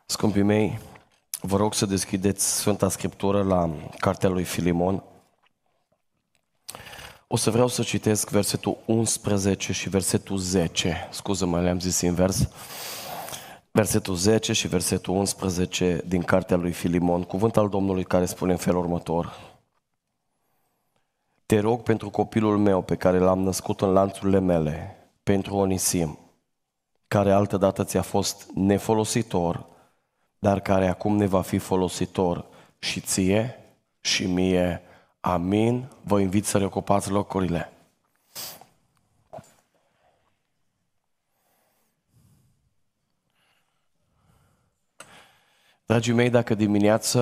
Scumpii mei, vă rog să deschideți Sfânta Scriptură la cartea lui Filimon. O să vreau să citesc versetul 11 și versetul 10. Scuză-mă, le-am zis invers. Versetul 10 și versetul 11 din cartea lui Filimon. Cuvânt al Domnului care spune în felul următor. Te rog pentru copilul meu pe care l-am născut în lanțurile mele, pentru Onisim, care altădată ți-a fost nefolositor, dar care acum ne va fi folositor și ție și mie. Amin. Vă invit să reocupați locurile. Dragii mei, dacă dimineață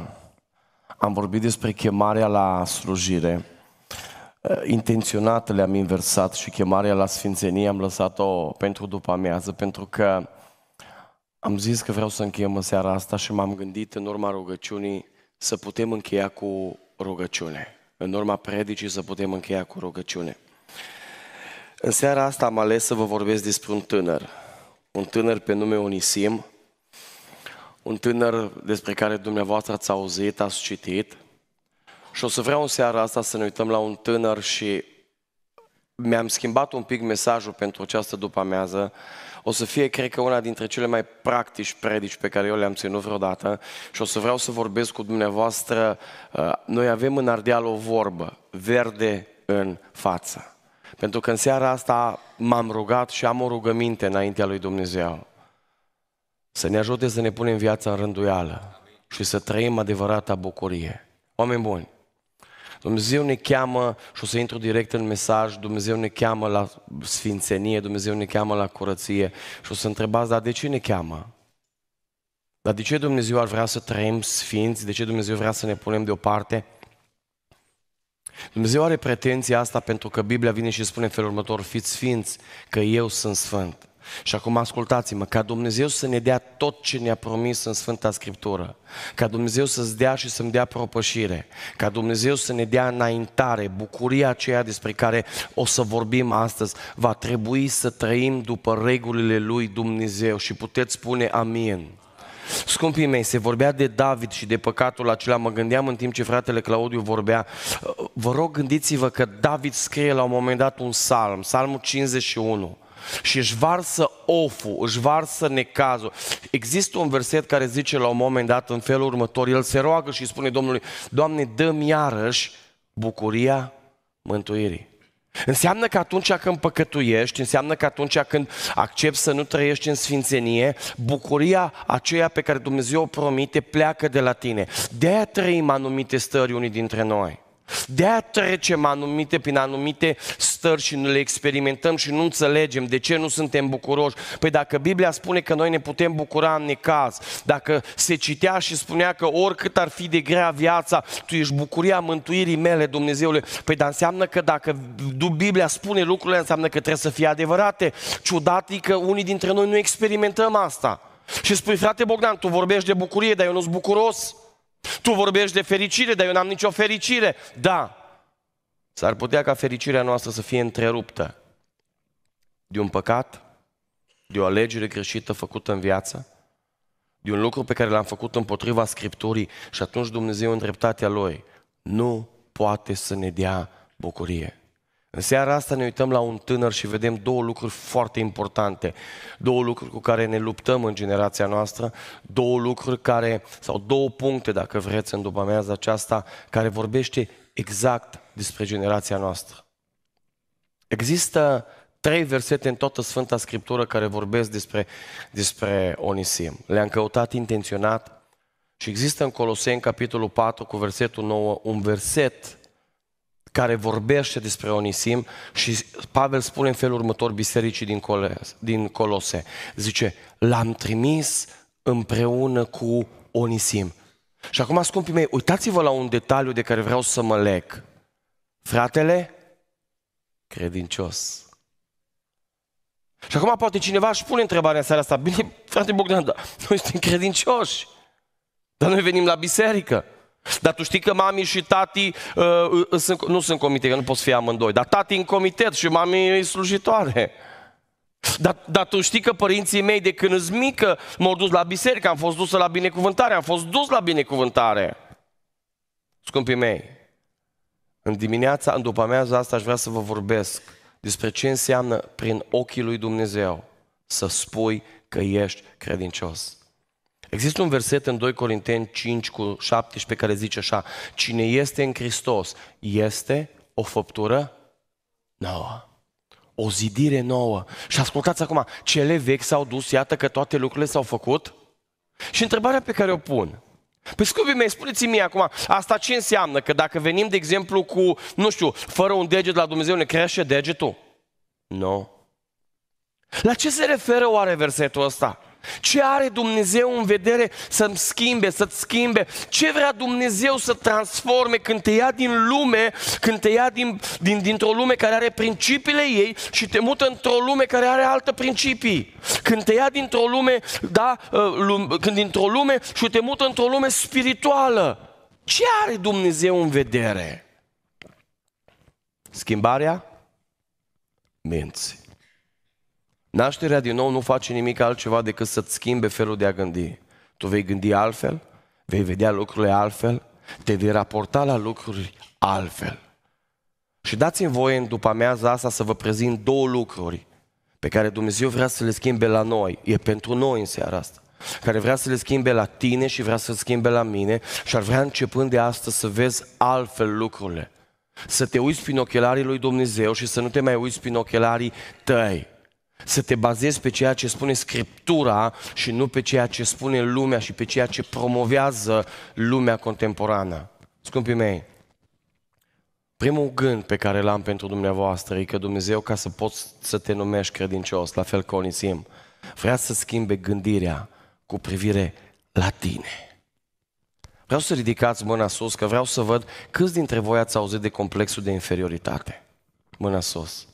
am vorbit despre chemarea la slujire, intenționat le-am inversat și chemarea la sfințenie am lăsat-o pentru după amiază, pentru că am zis că vreau să încheiem în seara asta și m-am gândit în urma rugăciunii să putem încheia cu rugăciune. În urma predicii să putem încheia cu rugăciune. În seara asta am ales să vă vorbesc despre un tânăr pe nume Onisim, un tânăr despre care dumneavoastră ați auzit, ați citit. Și o să vreau în seara asta să ne uităm la un tânăr și mi-am schimbat un pic mesajul pentru această după-amiază. O să fie, cred că, una dintre cele mai practici predici pe care eu le-am ținut vreodată și o să vreau să vorbesc cu dumneavoastră. Noi avem în Ardeal o vorbă, verde în față. Pentru că în seara asta m-am rugat și am o rugăminte înaintea lui Dumnezeu. Să ne ajute să ne punem viața în rânduială și să trăim adevărata bucurie. Oameni buni, Dumnezeu ne cheamă, și o să intru direct în mesaj, Dumnezeu ne cheamă la sfințenie, Dumnezeu ne cheamă la curăție și o să întrebați, dar de ce ne cheamă? Dar de ce Dumnezeu ar vrea să trăim sfinți? De ce Dumnezeu vrea să ne punem deoparte? Dumnezeu are pretenția asta pentru că Biblia vine și spune în felul următor, fiți sfinți, că eu sunt sfânt. Și acum ascultați-mă, ca Dumnezeu să ne dea tot ce ne-a promis în Sfânta Scriptură, ca Dumnezeu să-ți dea și să-mi dea propășire, ca Dumnezeu să ne dea înaintare, bucuria aceea despre care o să vorbim astăzi, va trebui să trăim după regulile lui Dumnezeu și puteți spune amin. Scumpii mei, se vorbea de David și de păcatul acela, mă gândeam în timp ce fratele Claudiu vorbea, vă rog gândiți-vă că David scrie la un moment dat un psalm, psalmul 51, și își varsă oful, își varsă necazul. Există un verset care zice la un moment dat în felul următor, el se roagă și spune Domnului, Doamne, dă-mi iarăși bucuria mântuirii. Înseamnă că atunci când păcătuiești, înseamnă că atunci când accepti să nu trăiești în sfințenie, bucuria aceea pe care Dumnezeu o promite pleacă de la tine. De-aia trăim anumite stări unii dintre noi. De-aia trecem prin anumite stări și nu le experimentăm și nu înțelegem de ce nu suntem bucuroși. Păi dacă Biblia spune că noi ne putem bucura în necaz, dacă se citea și spunea că oricât ar fi de grea viața, tu ești bucuria mântuirii mele, Dumnezeule, păi dar înseamnă că dacă Biblia spune lucrurile, înseamnă că trebuie să fie adevărate. Ciudat e că unii dintre noi nu experimentăm asta. Și spui, frate Bogdan, tu vorbești de bucurie, dar eu nu-s bucuros. Tu vorbești de fericire, dar eu n-am nicio fericire. Da, s-ar putea ca fericirea noastră să fie întreruptă de un păcat, de o alegere greșită făcută în viață, de un lucru pe care l-am făcut împotriva Scripturii și atunci Dumnezeu în dreptatea Lui nu poate să ne dea bucurie. În seara asta ne uităm la un tânăr și vedem două lucruri foarte importante, două lucruri cu care ne luptăm în generația noastră, două puncte, dacă vreți, în după-amiaza aceasta, care vorbește exact despre generația noastră. Există 3 versete în toată Sfânta Scriptură care vorbesc despre Onisim. Le-am căutat intenționat și există în Coloseni, capitolul 4, cu versetul 9, un verset care vorbește despre Onisim și Pavel spune în felul următor bisericii din Colose. Zice, l-am trimis împreună cu Onisim. Și acum, scumpii mei, uitați-vă la un detaliu de care vreau să mă leg. Fratele credincios. Și acum poate cineva își pune întrebarea în seara asta, bine, frate Bogdan, dar noi suntem credincioși, dar noi venim la biserică. Dar tu știi că mami și tati nu sunt comite, că nu pot fi amândoi, dar tati în comitet și mami e slujitoare. Dar tu știi că părinții mei de când îs mică m-au dus la biserică, am fost dusă la binecuvântare, am fost dus la binecuvântare. Scumpii mei, în după amiaza asta aș vrea să vă vorbesc despre ce înseamnă prin ochii lui Dumnezeu să spui că ești credincios. Există un verset în 2 Corinteni 5:17 care zice așa: cine este în Hristos este o făptură nouă, o zidire nouă. Și ascultați acum, cele vechi s-au dus, iată că toate lucrurile s-au făcut. Și întrebarea pe care o pun: păi scumpii mei, spuneți-mi acum, asta ce înseamnă? Că dacă venim, de exemplu, cu, nu știu, fără un deget la Dumnezeu, ne crește degetul? Nu. La ce se referă oare versetul ăsta? Ce are Dumnezeu în vedere să-mi schimbe, să-ți schimbe? Ce vrea Dumnezeu să transforme când te ia din lume, când te ia dintr-o lume care are principiile ei și te mută într-o lume care are alte principii? Când te ia dintr-o lume, dintr-o lume și te mută într-o lume spirituală. Ce are Dumnezeu în vedere? Schimbarea minții. Nașterea din nou nu face nimic altceva decât să-ți schimbe felul de a gândi. Tu vei gândi altfel, vei vedea lucrurile altfel, te vei raporta la lucruri altfel. Și dați-mi voie în după amiaza asta să vă prezint două lucruri pe care Dumnezeu vrea să le schimbe la noi. E pentru noi în seara asta. Care vrea să le schimbe la tine și vrea să le schimbe la mine și ar vrea începând de astăzi să vezi altfel lucrurile. Să te uiți prin ochelarii lui Dumnezeu și să nu te mai uiți prin ochelarii tăi. Să te bazezi pe ceea ce spune Scriptura și nu pe ceea ce spune lumea și pe ceea ce promovează lumea contemporană. Scumpii mei, primul gând pe care l-am pentru dumneavoastră e că Dumnezeu, ca să poți să te numești credincios, la fel ca Onisim, vrea să schimbe gândirea cu privire la tine. Vreau să ridicați mâna sus, că vreau să văd câți dintre voi ați auzit de complexul de inferioritate. Mâna sus.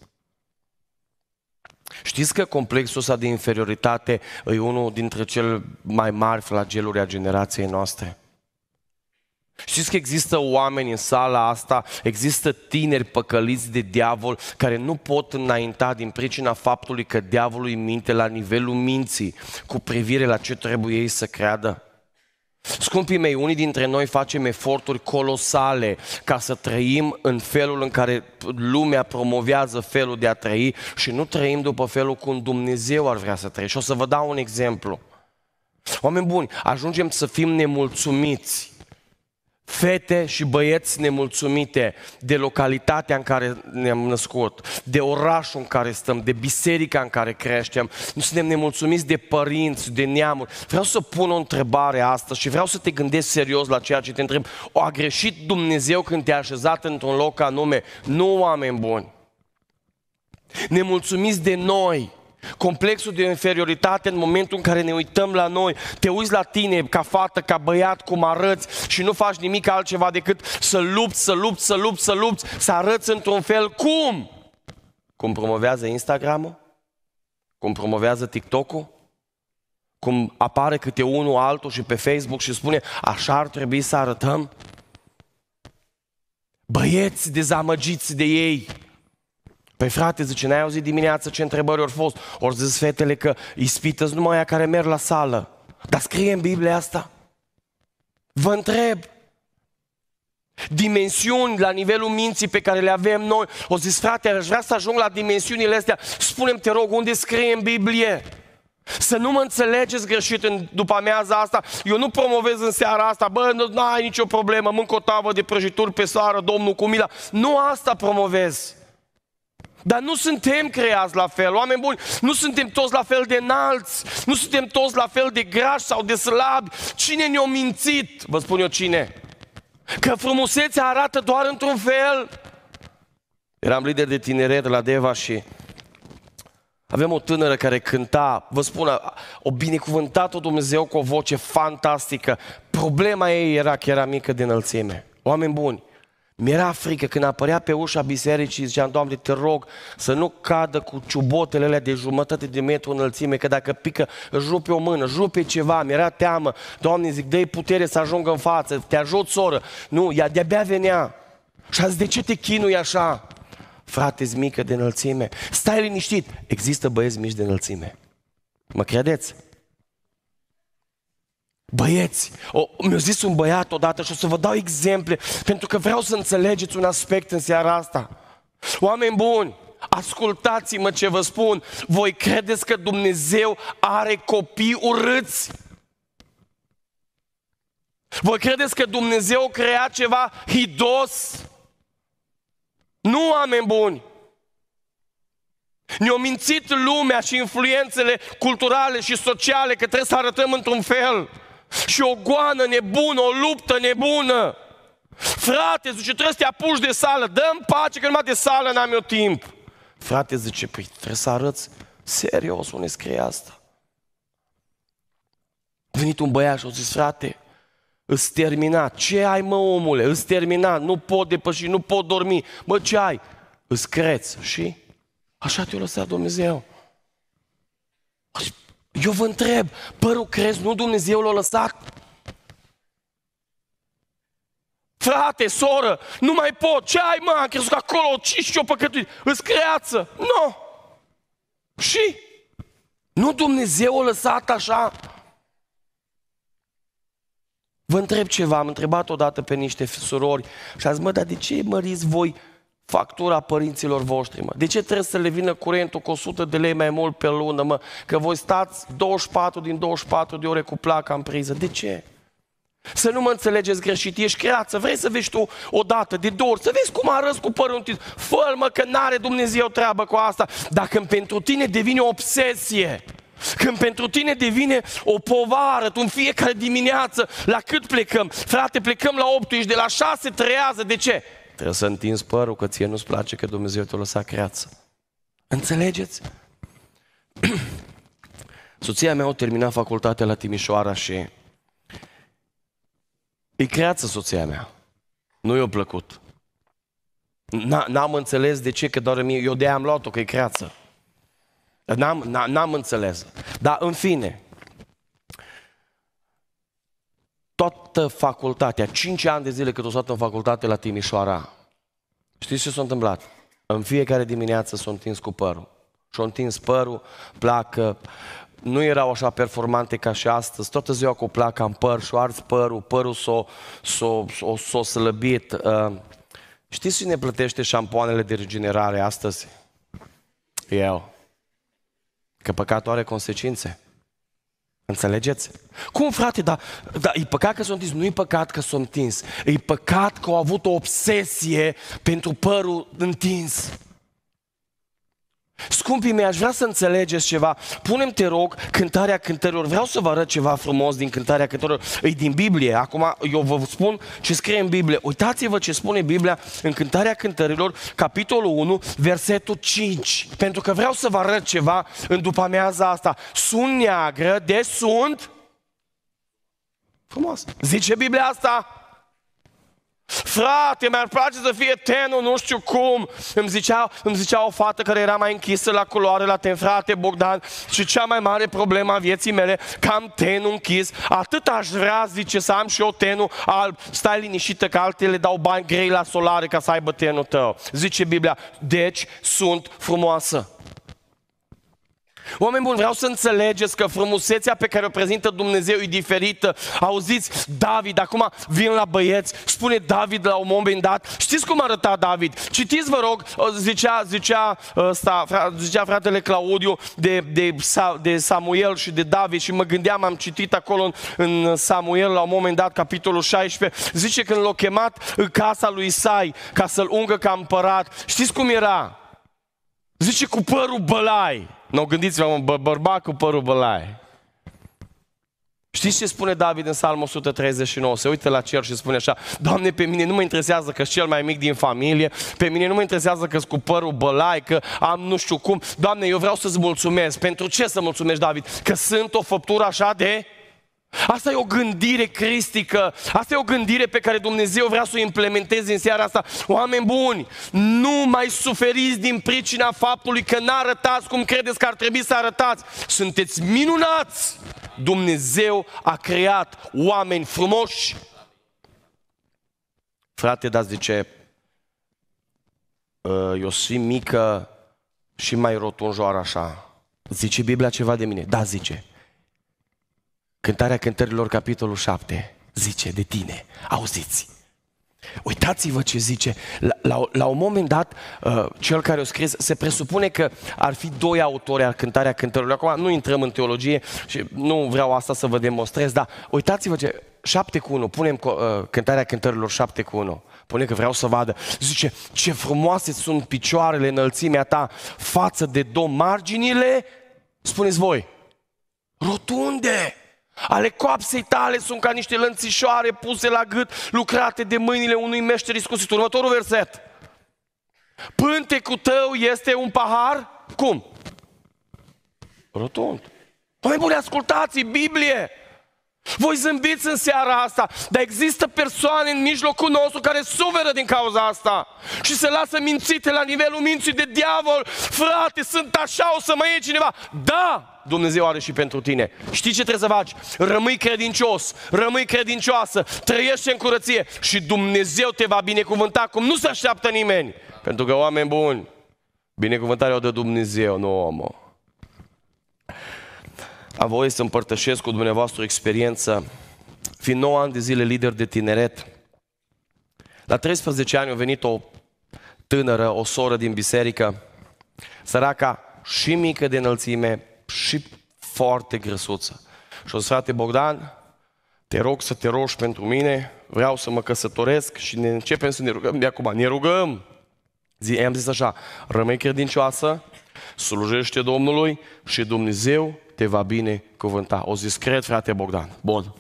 Știți că complexul ăsta de inferioritate e unul dintre cele mai mari flageluri a generației noastre? Știți că există oameni în sala asta, există tineri păcăliți de diavol care nu pot înainta din pricina faptului că diavolul îi minte la nivelul minții cu privire la ce trebuie ei să creadă? Scumpii mei, unii dintre noi facem eforturi colosale ca să trăim în felul în care lumea promovează felul de a trăi și nu trăim după felul cum Dumnezeu ar vrea să trăim. Și o să vă dau un exemplu. Oameni buni, ajungem să fim nemulțumiți. Fete și băieți nemulțumite de localitatea în care ne-am născut, de orașul în care stăm, de biserica în care creștem. Nu suntem nemulțumiți de părinți, de neamuri. Vreau să pun o întrebare astăzi și vreau să te gândești serios la ceea ce te întreb. A greșit Dumnezeu când te-a așezat într-un loc anume? Nu, oameni buni. Nemulțumiți de noi. Complexul de inferioritate în momentul în care ne uităm la noi, te uiți la tine ca fată, ca băiat, cum arăți și nu faci nimic altceva decât să lupți, să arăți într-un fel. Cum? Cum promovează Instagram-ul? Cum promovează TikTok-ul? Cum apare câte unul altul și pe Facebook și spune așa ar trebui să arătăm? Băieți dezamăgiți de ei. Păi frate, zice, n-ai auzit dimineața ce întrebări au fost? Ori zis fetele că ispită-s numai aia care merg la sală. Dar scrie în Biblia asta? Vă întreb. Dimensiuni la nivelul minții pe care le avem noi. O zis, frate, aș vrea să ajung la dimensiunile astea. Spune-mi, te rog, unde scrie în Biblie? Să nu mă înțelegeți greșit după amiaza asta. Eu nu promovez în seara asta, bă, nu ai nicio problemă, mânc o tavă de prăjituri pe soară, Domnul cu mila. Nu asta promovez. Dar nu suntem creați la fel, oameni buni, nu suntem toți la fel de înalți, nu suntem toți la fel de grași sau de slabi. Cine ne-a mințit? Vă spun eu cine. Că frumusețea arată doar într-un fel. Eram lider de tineret la Deva și aveam o tânără care cânta, vă spun, o binecuvântat-o Dumnezeu cu o voce fantastică. Problema ei era că era mică de înălțime. Oameni buni, mi-era frică când apărea pe ușa bisericii, ziceam, Doamne, te rog să nu cadă cu ciubotele alea de jumătate de metru înălțime, că dacă pică, își rupe o mână, își rupe ceva, mi-era teamă. Doamne, zic, dă-i putere să ajungă în față, te ajut, soră. Nu, ea de-abia venea. Și a zis, de ce te chinui așa? frate-ți mică de înălțime. Stai liniștit, există băieți mici de înălțime. Mă credeți? Băieți, mi-a zis un băiat odată și o să vă dau exemple, pentru că vreau să înțelegeți un aspect în seara asta. Oameni buni, ascultați-mă ce vă spun. Voi credeți că Dumnezeu are copii urâți? Voi credeți că Dumnezeu crea ceva hidos? Nu, oameni buni! Ne-au mințit lumea și influențele culturale și sociale că trebuie să arătăm într-un fel. Și o goană nebună, o luptă nebună. Frate, zice, trebuie să te apuci de sală. Dă-mi pace că numai de sală n-am eu timp. Frate, zice, păi trebuie să arăți serios unde scrie asta. A venit un băiat și a zis, frate, îți terminat. Ce ai, mă, omule? Îți terminat. Nu pot depăși, nu pot dormi. Mă, ce ai? Îți creți. Și așa te-a lăsat Dumnezeu. Eu vă întreb, părul crezi, nu Dumnezeu l-a lăsat? Frate, soră, nu mai pot. Ce ai, mă? Am crezut că acolo și o păcătuit. Îți creață. Nu. Și? Nu Dumnezeu a lăsat așa? Vă întreb ceva, am întrebat odată pe niște surori și am zis, mă, dar de ce măriți voi factura părinților voștri, mă? De ce trebuie să le vină curentul cu 100 de lei mai mult pe lună, mă? Că voi stați 24 din 24 de ore cu placa în priză. De ce? Să nu mă înțelegeți greșit, ești creață, vrei să vezi tu o dată, de două ori, să vezi cum arăți cu părul întins. Fă-l, mă, că n-are Dumnezeu treabă cu asta. Dacă pentru tine devine o obsesie, când pentru tine devine o povară, tu în fiecare dimineață, la cât plecăm? Frate, plecăm la 8, ești de la 6, trează, de ce? Trebuie să întinzi părul, că ție nu-ți place că Dumnezeu te-a lăsat creață. Înțelegeți? Soția mea a terminat facultatea la Timișoara și e creață soția mea. Nu i-a plăcut. N-am înțeles de ce, că doar mie, eu de-aia am luat-o, că e creață. N-am înțeles. Dar în fine, toată facultatea, 5 ani de zile cât o stat în facultate la Timișoara, știți ce s-a întâmplat? În fiecare dimineață s-a întins cu părul. Și-a întins părul, placă, nu erau așa performante ca și astăzi, toată ziua cu placa în păr și-o ars părul s-o slăbit. Știți cine plătește șampoanele de regenerare astăzi? Eu. Că păcatul are consecințe. Înțelegeți? Cum, frate, dar e păcat că s-a întins? Nu e păcat că s-a întins. E păcat că au avut o obsesie pentru părul întins. Scumpii mei, aș vrea să înțelegeți ceva. Punem, te rog, Cântarea Cântărilor. Vreau să vă arăt ceva frumos din Cântarea Cântărilor. E din Biblie. Acum eu vă spun ce scrie în Biblie. Uitați-vă ce spune Biblia în Cântarea Cântărilor, capitolul 1, versetul 5. Pentru că vreau să vă arăt ceva în după-amiaza asta. Sunt neagră de sunt... Frumos. Zice Biblia asta? Frate, mi-ar place să fie tenul, nu știu cum. Îmi zicea o fată care era mai închisă la culoare la ten, frate Bogdan, și cea mai mare problemă a vieții mele, că am tenul închis. Atât aș vrea, zice, să am și eu tenul alb. Stai liniștită că altele dau bani grei la solare ca să aibă tenul tău. Zice Biblia, deci sunt frumoasă. Oameni buni, vreau să înțelegeți că frumusețea pe care o prezintă Dumnezeu e diferită. Auziți, David, acum vin la băieți, spune David la un moment dat, știți cum arăta David? Citiți, vă rog, zicea fratele Claudiu de Samuel și de David și mă gândeam, am citit acolo în Samuel la un moment dat, capitolul 16, zice că l-a chemat în casa lui Isai ca să-l ungă ca împărat. Știți cum era? Zice cu părul bălai. Nu, gândiți-vă, un bărbat cu părul bălai. Știți ce spune David în Psalmul 139? Se uită la cer și spune așa: Doamne, pe mine nu mă interesează că-s cel mai mic din familie, pe mine nu mă interesează că-s cu părul bălai, că am nu știu cum. Doamne, eu vreau să-ți mulțumesc. Pentru ce să mulțumești, David? Că sunt o făptură așa de... Asta e o gândire cristică, asta e o gândire pe care Dumnezeu vrea să o implementeze în seara asta. Oameni buni, nu mai suferiți din pricina faptului că n-arătați cum credeți că ar trebui să arătați. Sunteți minunați! Dumnezeu a creat oameni frumoși. Frate, dar zice, eu sunt mică și mai rotunjoară așa. Zice Biblia ceva de mine? Da, zice. Cântarea Cântărilor, capitolul 7, zice de tine. Auziți! Uitați-vă ce zice. La un moment dat, cel care o scris, se presupune că ar fi doi autori al Cântarea Cântărilor. Acum nu intrăm în teologie și nu vreau asta să vă demonstrez, dar uitați-vă ce, 7:1, punem Cântarea Cântărilor 7:1. Pune că vreau să vadă. Zice, ce frumoase sunt picioarele, înălțimea ta față de Domn, marginile, spuneți voi, rotunde. Ale coapsei tale sunt ca niște lănțișoare puse la gât, lucrate de mâinile unui meșter iscusit. Următorul verset. Pântecul tău este un pahar, cum? Rotund. Oameni buni, ascultați, Biblie! Voi zâmbiți în seara asta, dar există persoane în mijlocul nostru care suferă din cauza asta și se lasă mințite la nivelul minții de diavol. Frate, sunt așa, o să mă iei cineva. Da, Dumnezeu are și pentru tine. Știi ce trebuie să faci? Rămâi credincios, rămâi credincioasă, trăiește în curăție și Dumnezeu te va binecuvânta cum nu se așteaptă nimeni. Pentru că, oameni buni, binecuvântarea o dă Dumnezeu, nu omul. Am voie să împărtășesc cu dumneavoastră o experiență. Fiind 9 ani de zile lider de tineret, la 13 ani a venit o tânără, o soră din biserică, săraca și mică de înălțime și foarte grăsuță. Și o zis, frate Bogdan, te rog să te rogi pentru mine, vreau să mă căsătoresc și ne începem să ne rugăm de acum. Ne rugăm! I-am zis așa, rămâi credincioasă, slujește Domnului și Dumnezeu te va binecuvânta. O zis, cred, frate Bogdan. Bun.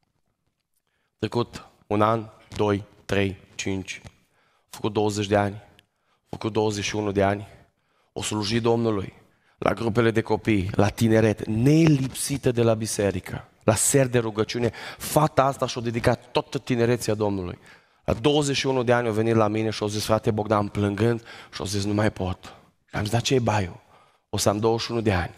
Trecut 1 an, 2, 3, 5, a făcut 20 de ani, a făcut 21 de ani, o sluji Domnului la grupele de copii, la tineret, nelipsită de la biserică, la seri de rugăciune. Fata asta și-a dedicat toată tinerețea Domnului. La 21 de ani a venit la mine și a zis, frate Bogdan, plângând, și a zis, nu mai pot. Am zis, da, ce-i baiul? O să am 21 de ani.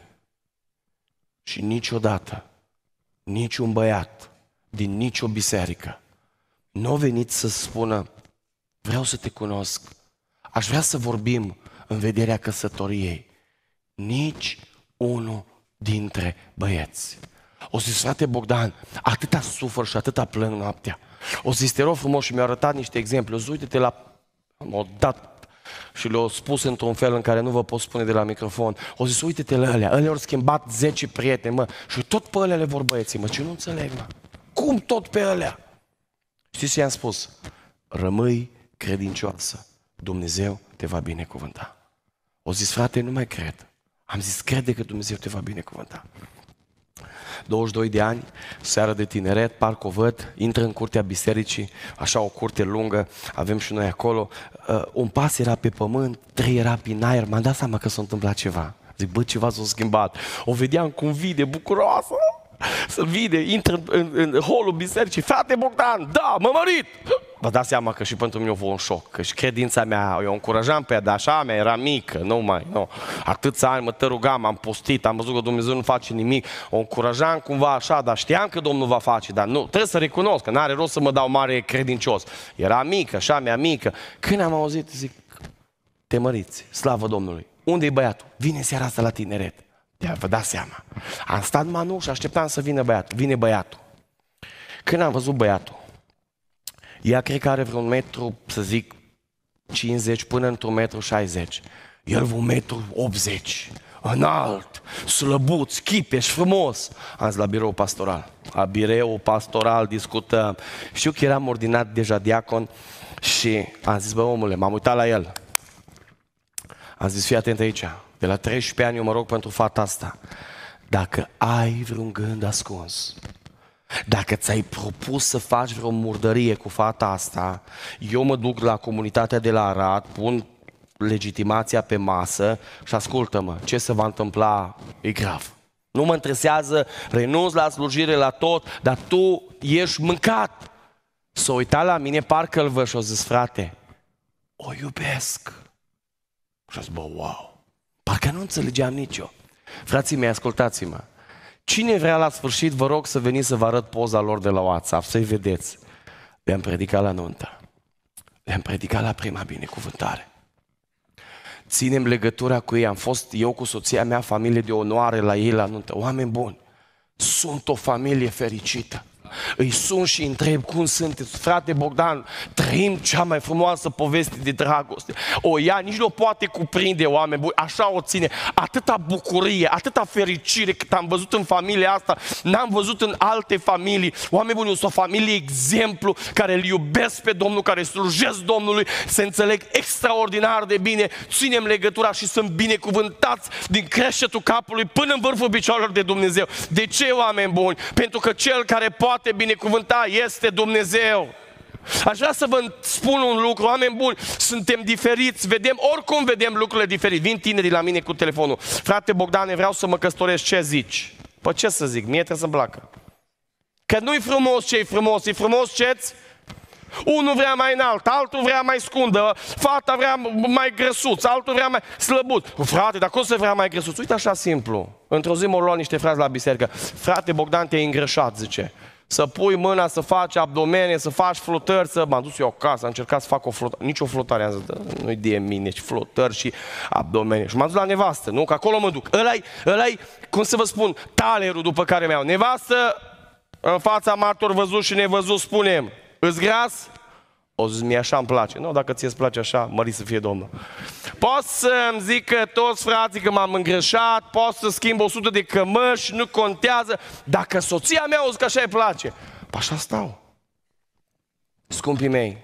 Și niciodată, niciun băiat din nicio biserică nu a venit să spună, vreau să te cunosc, aș vrea să vorbim în vederea căsătoriei. Nici unul dintre băieți. O zis, frate Bogdan, atâta sufăr și atâta plâng noaptea. O zis, te rog frumos, și mi-a arătat niște exemple. O zis, uite-te la... M-a dat și le-au spus într-un fel în care nu vă pot spune de la microfon. O zis, uite-te la alea, alea au schimbat 10 prieteni, mă, și tot pe alea le vor băieții, mă, ce nu înțeleg, mă. Cum tot pe alea? Știți ce i-am spus? Rămâi credincioasă, Dumnezeu te va binecuvânta. O zis, frate, nu mai cred. Am zis, crede că Dumnezeu te va binecuvânta. 22 de ani, seară de tineret, parcă o văd, intră în curtea bisericii, așa o curte lungă, avem și noi acolo, un pas era pe pământ, 3 era prin aer, m-am dat seama că s-a întâmplat ceva. Zic, bă, ceva s-a schimbat. O vedeam cum vide, bucuroasă, să vide, intră în holul bisericii, frate Bogdan, da, mă mărit! Vă dați seama că și pentru mine a fost un șoc, că și credința mea, eu încurajam pe ea, dar așa mea era mică, nu. Atâția ani mă rugam, am postit, am văzut că Dumnezeu nu face nimic, o încurajam cumva așa, dar știam că Domnul va face, dar nu, trebuie să recunosc că n-are rost să mă dau mare credincios. Era mică, așa mea mică. Când am auzit, zic, te măriți, slavă Domnului. Unde e băiatul? Vine seara asta la tineret. Vă dați seama. Am stat manu și așteptam să vină băiatul. Vine băiatul. Când am văzut băiatul, ea cred că are vreun metru, să zic, 50 până într-un metru 60. El un metru 80. Înalt, slăbuț, chipeș, frumos. Am zis la birou pastoral. La birou pastoral discutăm. Știu că eram ordinat deja diacon și am zis, bă, omule, m-am uitat la el. Am zis, fii atent aici. De la 13 ani eu mă rog pentru fata asta. Dacă ai vreun gând ascuns, dacă ți-ai propus să faci vreo murdărie cu fata asta, eu mă duc la comunitatea de la Arad, pun legitimația pe masă și ascultă-mă, ce se va întâmpla e grav. Nu mă interesează, renunț la slujire, la tot, dar tu ești mâncat. S-a uitat la mine, parcă îl văd și a zis, frate, o iubesc. Și a zis, bă, wow. Parcă nu înțelegeam nici eu. Frații mei, ascultați-mă. Cine vrea la sfârșit, vă rog să veniți să vă arăt poza lor de la WhatsApp, să-i vedeți. Le-am predicat la nuntă. Le-am predicat la prima binecuvântare. ținem legătura cu ei. Am fost eu cu soția mea, familie de onoare la ei la nuntă. Oameni buni, sunt o familie fericită. Îi sun și întreb cum sunteți. Frate Bogdan, trăim cea mai frumoasă poveste de dragoste. Ea nici nu poate cuprinde, oameni buni, așa o ține. Atâta bucurie, atâta fericire cât am văzut în familia asta, n-am văzut în alte familii. Oameni buni, sunt o familie exemplu, care îl iubesc pe Domnul, care slujesc Domnului, se înțeleg extraordinar de bine, ținem legătura și sunt binecuvântați din creștetul capului până în vârful picioarelor de Dumnezeu. De ce, oameni buni? Pentru că Cel care poate binecuvânta este Dumnezeu. Aș vrea să vă spun un lucru, oameni buni, suntem diferiți, oricum vedem lucrurile diferite. Vin tinerii la mine cu telefonul. Frate Bogdane, vreau să mă căsătoresc, ce zici? Păi ce să zic, mie trebuie să-mi placă. Că nu-i frumos ce-i frumos, e frumos ce-ți? Unul vrea mai înalt, altul vrea mai scundă, fata vrea mai grăsuț, altul vrea mai slăbut. Frate, dar cum să vrea mai grăsuț? Uite așa simplu. Într-o zi m-au luat niște frați la biserică. Frate Bogdan, te-ai îngrășat, zice. Să pui mâna, să faci abdomene, să faci flotări, m-am dus eu acasă, am încercat să fac o flotare. Nici o flotare, am zis, nu-i de mine, ci flotări și abdomene. Și m-am dus la nevastă, nu? Că acolo mă duc. Ăla-i, cum să vă spun, talerul după care mi-au. Nevastă, în fața martor văzut și nevăzut, spunem, îți gras? O zis, mie așa îmi place. Nu, dacă ție îți place așa, mărit să fie Domnul. Poți să-mi zică toți frații că m-am îngreșat, poți să schimb 100 de cămăși, nu contează. Dacă soția mea o zic că așa îi place, păi așa stau. Scumpii mei,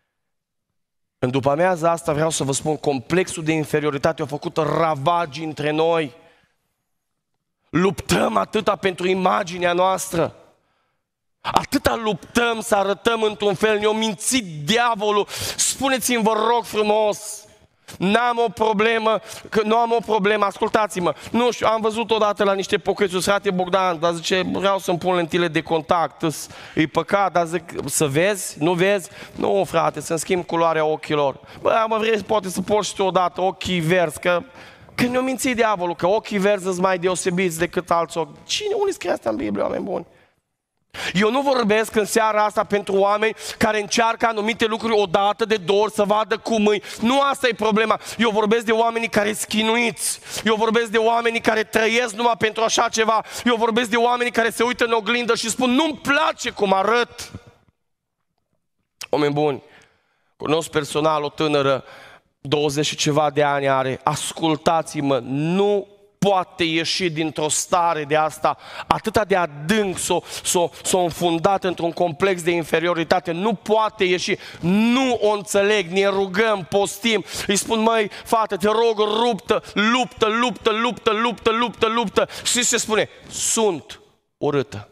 în după amiaza asta vreau să vă spun, complexul de inferioritate a făcut ravagii între noi. Luptăm atâta pentru imaginea noastră. Atâta luptăm să arătăm într-un fel, ne-o mințit diavolul. Spuneți-mi, vă rog frumos, n-am o problemă, că nu am o problemă, ascultați-mă. Nu știu, am văzut odată la niște pocăiți, frate Bogdan, dar zice, vreau să-mi pun lentile de contact, e păcat, dar zic, să vezi, nu vezi? Nu, frate, să-mi schimb culoarea ochilor. Bă, mă vrei, poate să porți și tu odată ochii verzi, că ne-o mințit diavolul, că ochii verzi sunt mai deosebiți decât alți ochi. Cine, unde scrie asta în Biblie, oameni buni? Eu nu vorbesc în seara asta pentru oameni care încearcă anumite lucruri odată, de două ori, să vadă cum îi. Nu asta e problema. Eu vorbesc de oamenii care sunt chinuiți. Eu vorbesc de oamenii care trăiesc numai pentru așa ceva. Eu vorbesc de oamenii care se uită în oglindă și spun, nu-mi place cum arăt. Oameni buni, cunosc personal o tânără, 20 și ceva de ani are. Ascultați-mă, nu poate ieși dintr-o stare de asta atâta de adânc, s-o înfundat într-un complex de inferioritate, nu poate ieși, nu o înțeleg, ne rugăm, postim, îi spun, măi, fată, te rog, luptă. Și se spune, sunt urâtă.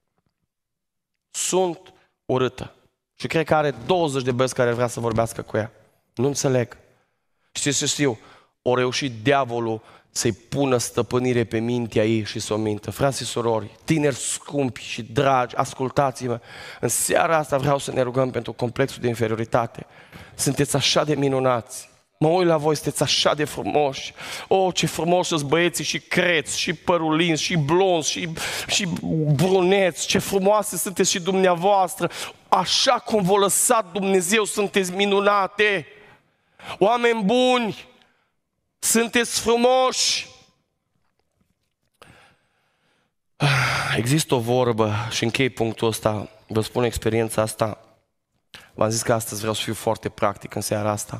Sunt urâtă. Și cred că are 20 de băieți care vrea să vorbească cu ea. Nu înțeleg. Știți ce știu? O reușit diavolul să-i pună stăpânire pe mintea ei și să o mintă. Frați și surori, tineri scumpi și dragi, ascultați-mă, în seara asta vreau să ne rugăm pentru complexul de inferioritate. Sunteți așa de minunați. Mă uit la voi, sunteți așa de frumoși. Oh, ce frumoși sunt băieții și creți, și părulins, și blonzi, și bruneți. Ce frumoase sunteți și dumneavoastră. Așa cum v-a lăsat Dumnezeu, sunteți minunate. Oameni buni, sunteți frumoși. Există o vorbă și închei punctul ăsta, vă spun experiența asta. V-am zis că astăzi vreau să fiu foarte practic în seara asta.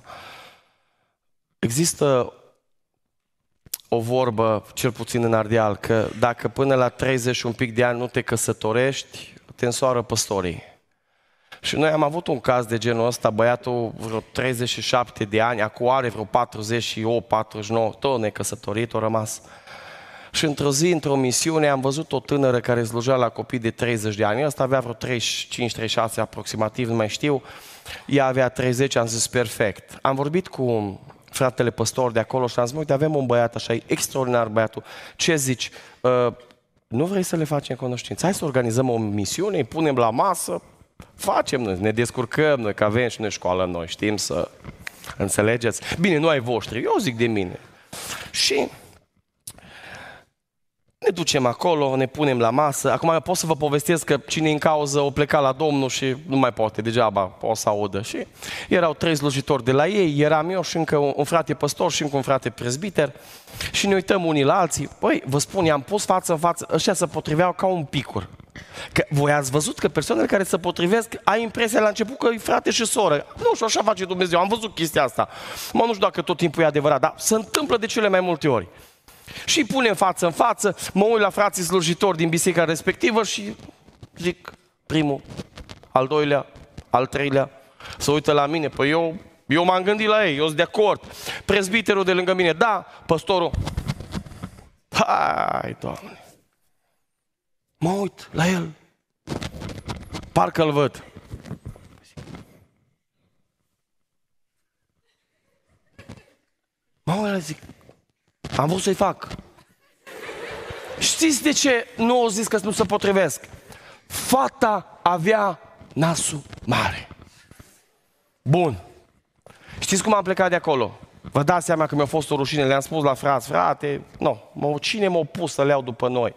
Există o vorbă, cel puțin în Ardeal, că dacă până la 30 și un pic de ani nu te căsătorești, te însoară păstorii. Și noi am avut un caz de genul ăsta, băiatul vreo 37 de ani, acum are vreo 48, 49, tot necăsătorit, a rămas. Și într-o zi, într-o misiune, am văzut o tânără care slujea la copii de 30 de ani. Ăsta avea vreo 35-36 aproximativ, nu mai știu. Ea avea 30, am zis perfect. Am vorbit cu fratele păstor de acolo și am zis, uite, avem un băiat așa, e extraordinar băiatul. Ce zici? Nu vrei să le facem cunoștință? Hai să organizăm o misiune, îi punem la masă, facem noi, ne descurcăm noi, că avem și noi școală noi, știm să înțelegeți. Bine, nu ai voștri, eu zic de mine. Și Ne ducem acolo, ne punem la masă. Acum eu pot să vă povestesc că cine în cauză o pleca la Domnul și nu mai poate, degeaba o să audă. Și erau 3 slujitori de la ei, eram eu și încă un frate păstor și încă un frate prezbiter. Și ne uităm unii la alții. Păi, vă spun, i-am pus față în față, ăștia se potriveau ca un picur. Că voi ați văzut că persoanele care se potrivesc, ai impresia la început că e frate și soră. Nu știu, așa face Dumnezeu, am văzut chestia asta. Nu știu dacă tot timpul e adevărat, dar se întâmplă de cele mai multe ori. Și îi punem față în față, mă uit la frații slujitori din biserica respectivă și zic, primul, al doilea, al treilea, să uită la mine, păi eu m-am gândit la ei, eu sunt de acord. Prezbiterul de lângă mine, da, păstorul, hai, Doamne, mă uit la el, parcă-l văd. Mă uit la zic, am vrut să-i fac. Știți de ce nu au zis că nu se potrivesc? Fata avea nasul mare. Bun. Știți cum am plecat de acolo? Vă dați seama că mi-a fost o rușine. Le-am spus la frați, frate, cine m-a pus să le iau după noi?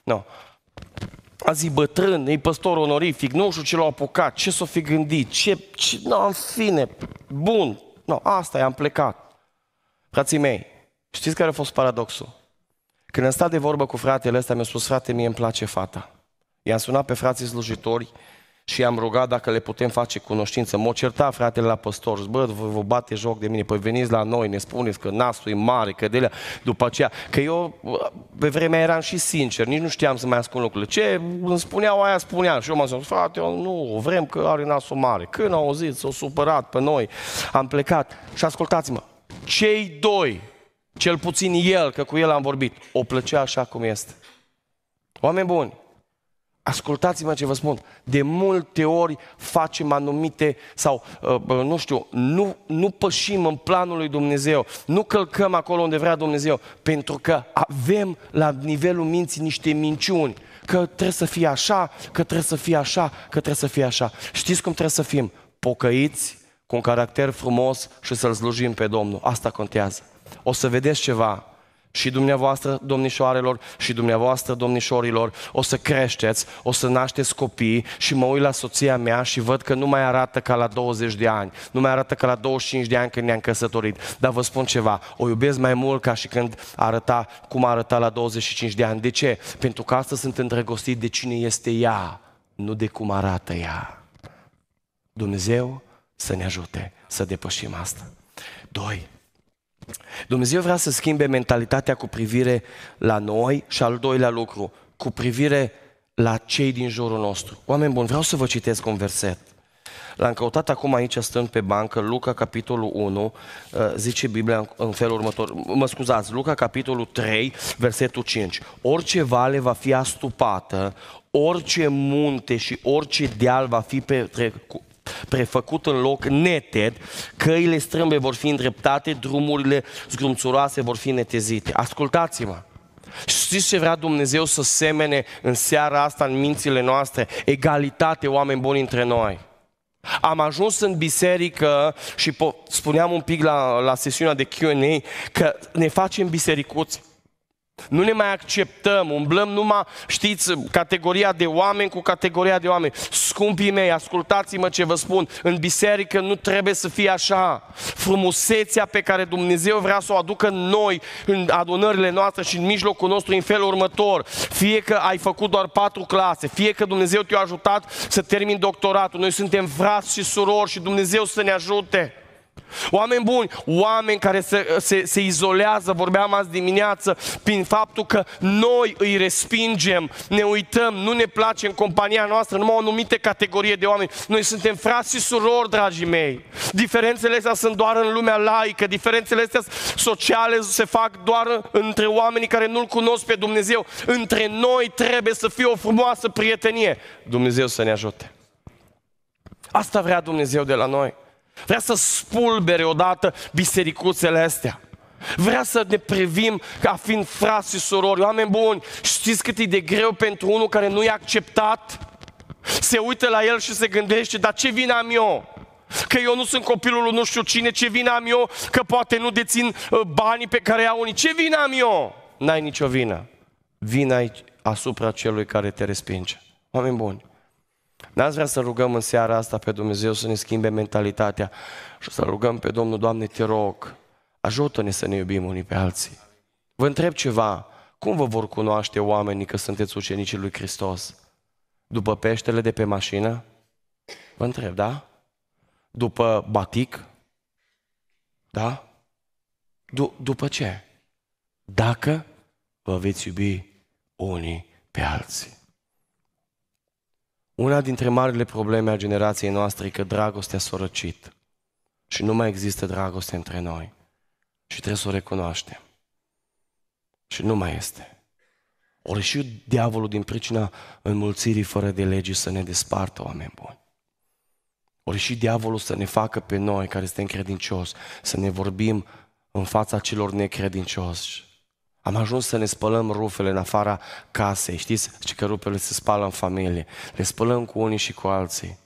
Azi e bătrân, e păstor onorific, nu știu ce l-a apucat, ce s-o fi gândit, în fine, bun. Asta am plecat. Frații mei, știți care a fost paradoxul? Când am stat de vorbă cu fratele ăsta, mi-a spus, frate, mie îmi place fata. I-am sunat pe frații slujitori și i-am rugat dacă le putem face cunoștință. M-a certat fratele la păstor, bă, vă bate joc de mine, păi veniți la noi, ne spuneți că nasul e mare, că de alea, după aceea, că eu pe vremea eram și sincer, nici nu știam să mai ascund lucrurile. Ce îmi spuneau aia, spuneam. Și eu m-am zis, frate, nu, vrem că are nasul mare. Când au auzit, s-au supărat pe noi, am plecat. Și ascultați-mă, cei doi, cel puțin el, că cu el am vorbit, o plăcea așa cum este. Oameni buni, ascultați-mă ce vă spun, de multe ori facem anumite, sau nu pășim în planul lui Dumnezeu, nu călcăm acolo unde vrea Dumnezeu, pentru că avem la nivelul minții niște minciuni, că trebuie să fie așa, că trebuie să fie așa, că trebuie să fie așa. Știți cum trebuie să fim? Pocăiți, cu un caracter frumos și să-L slujim pe Domnul. Asta contează. O să vedeți ceva. Și dumneavoastră, domnișoarelor, și dumneavoastră, domnișorilor, o să creșteți, o să nașteți copii și mă uit la soția mea și văd că nu mai arată ca la 20 de ani, nu mai arată ca la 25 de ani când ne-am căsătorit. Dar vă spun ceva, o iubesc mai mult ca și când arăta cum arăta la 25 de ani. De ce? Pentru că astăzi sunt îndrăgostit de cine este ea, nu de cum arată ea. Dumnezeu să ne ajute să depășim asta. 2. Dumnezeu vrea să schimbe mentalitatea cu privire la noi și al doilea lucru, cu privire la cei din jurul nostru. Oameni buni, vreau să vă citesc un verset. L-am căutat acum aici stând pe bancă, Luca capitolul 1, zice Biblia în felul următor. Luca capitolul 3, versetul 5. Orice vale va fi astupată, orice munte și orice deal va fi prefăcut în loc neted, căile strâmbe vor fi îndreptate, drumurile zgrumțuroase vor fi netezite. Ascultați-mă! Știți ce vrea Dumnezeu să semene în seara asta în mințile noastre? Egalitate, oameni buni, între noi. Am ajuns în biserică și spuneam un pic la sesiunea de Q&A că ne facem bisericuți. Nu ne mai acceptăm, umblăm numai, știți, categoria de oameni cu categoria de oameni. Scumpii mei, ascultați-mă ce vă spun, în biserică nu trebuie să fie așa. Frumusețea pe care Dumnezeu vrea să o aducă în noi, în adunările noastre și în mijlocul nostru, în felul următor. Fie că ai făcut doar 4 clase, fie că Dumnezeu te-a ajutat să termini doctoratul. Noi suntem frați și surori și Dumnezeu să ne ajute. Oameni buni, oameni care se izolează, vorbeam azi dimineață, prin faptul că noi îi respingem, ne uităm, nu ne place în compania noastră, numai o anumită categorie de oameni. Noi suntem frați și surori, dragii mei. Diferențele astea sunt doar în lumea laică, diferențele astea sociale se fac doar între oamenii care nu-L cunosc pe Dumnezeu. Între noi trebuie să fie o frumoasă prietenie. Dumnezeu să ne ajute. Asta vrea Dumnezeu de la noi. Vrea să spulbere odată bisericuțele astea. Vrea să ne privim ca fiind frați și surori. Oameni buni, știți cât e de greu pentru unul care nu i-a acceptat? Se uită la el și se gândește, dar ce vină am eu? Că eu nu sunt copilul lui nu știu cine, ce vină am eu? Că poate nu dețin banii pe care i-au unii. Ce vină am eu? N-ai nicio vină. vin aici asupra celui care te respinge. Oameni buni, n-ați vrea să rugăm în seara asta pe Dumnezeu să ne schimbe mentalitatea și să rugăm pe Domnul: Doamne, te rog, ajută-ne să ne iubim unii pe alții. Vă întreb ceva: cum vă vor cunoaște oamenii că sunteți ucenicii lui Hristos? După peștele de pe mașină? Vă întreb, da? După batic? Da? După ce? Dacă vă veți iubi unii pe alții. Una dintre marile probleme a generației noastre e că dragostea s-a răcit și nu mai există dragoste între noi. Și trebuie să o recunoaștem. Și nu mai este. Ori și diavolul, din pricina înmulțirii fără de lege, să ne despartă, oameni buni. Ori și diavolul să ne facă pe noi, care suntem credincioși, să ne vorbim în fața celor necredincioși. Am ajuns să ne spălăm rufele în afara casei. Știți că rufele se spală în familie. Le spălăm cu unii și cu alții.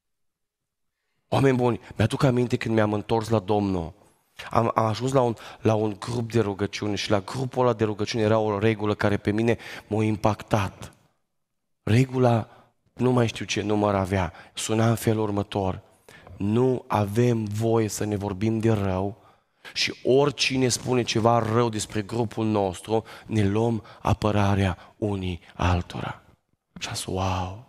Oameni buni, mi-aduc aminte când mi-am întors la Domnul. Am ajuns la un grup de rugăciune și la grupul ăla de rugăciune era o regulă care pe mine m-a impactat. Regula, nu mai știu ce număr avea, suna în felul următor: nu avem voie să ne vorbim de rău și oricine spune ceva rău despre grupul nostru, ne luăm apărarea unii altora. Și am zis: wow!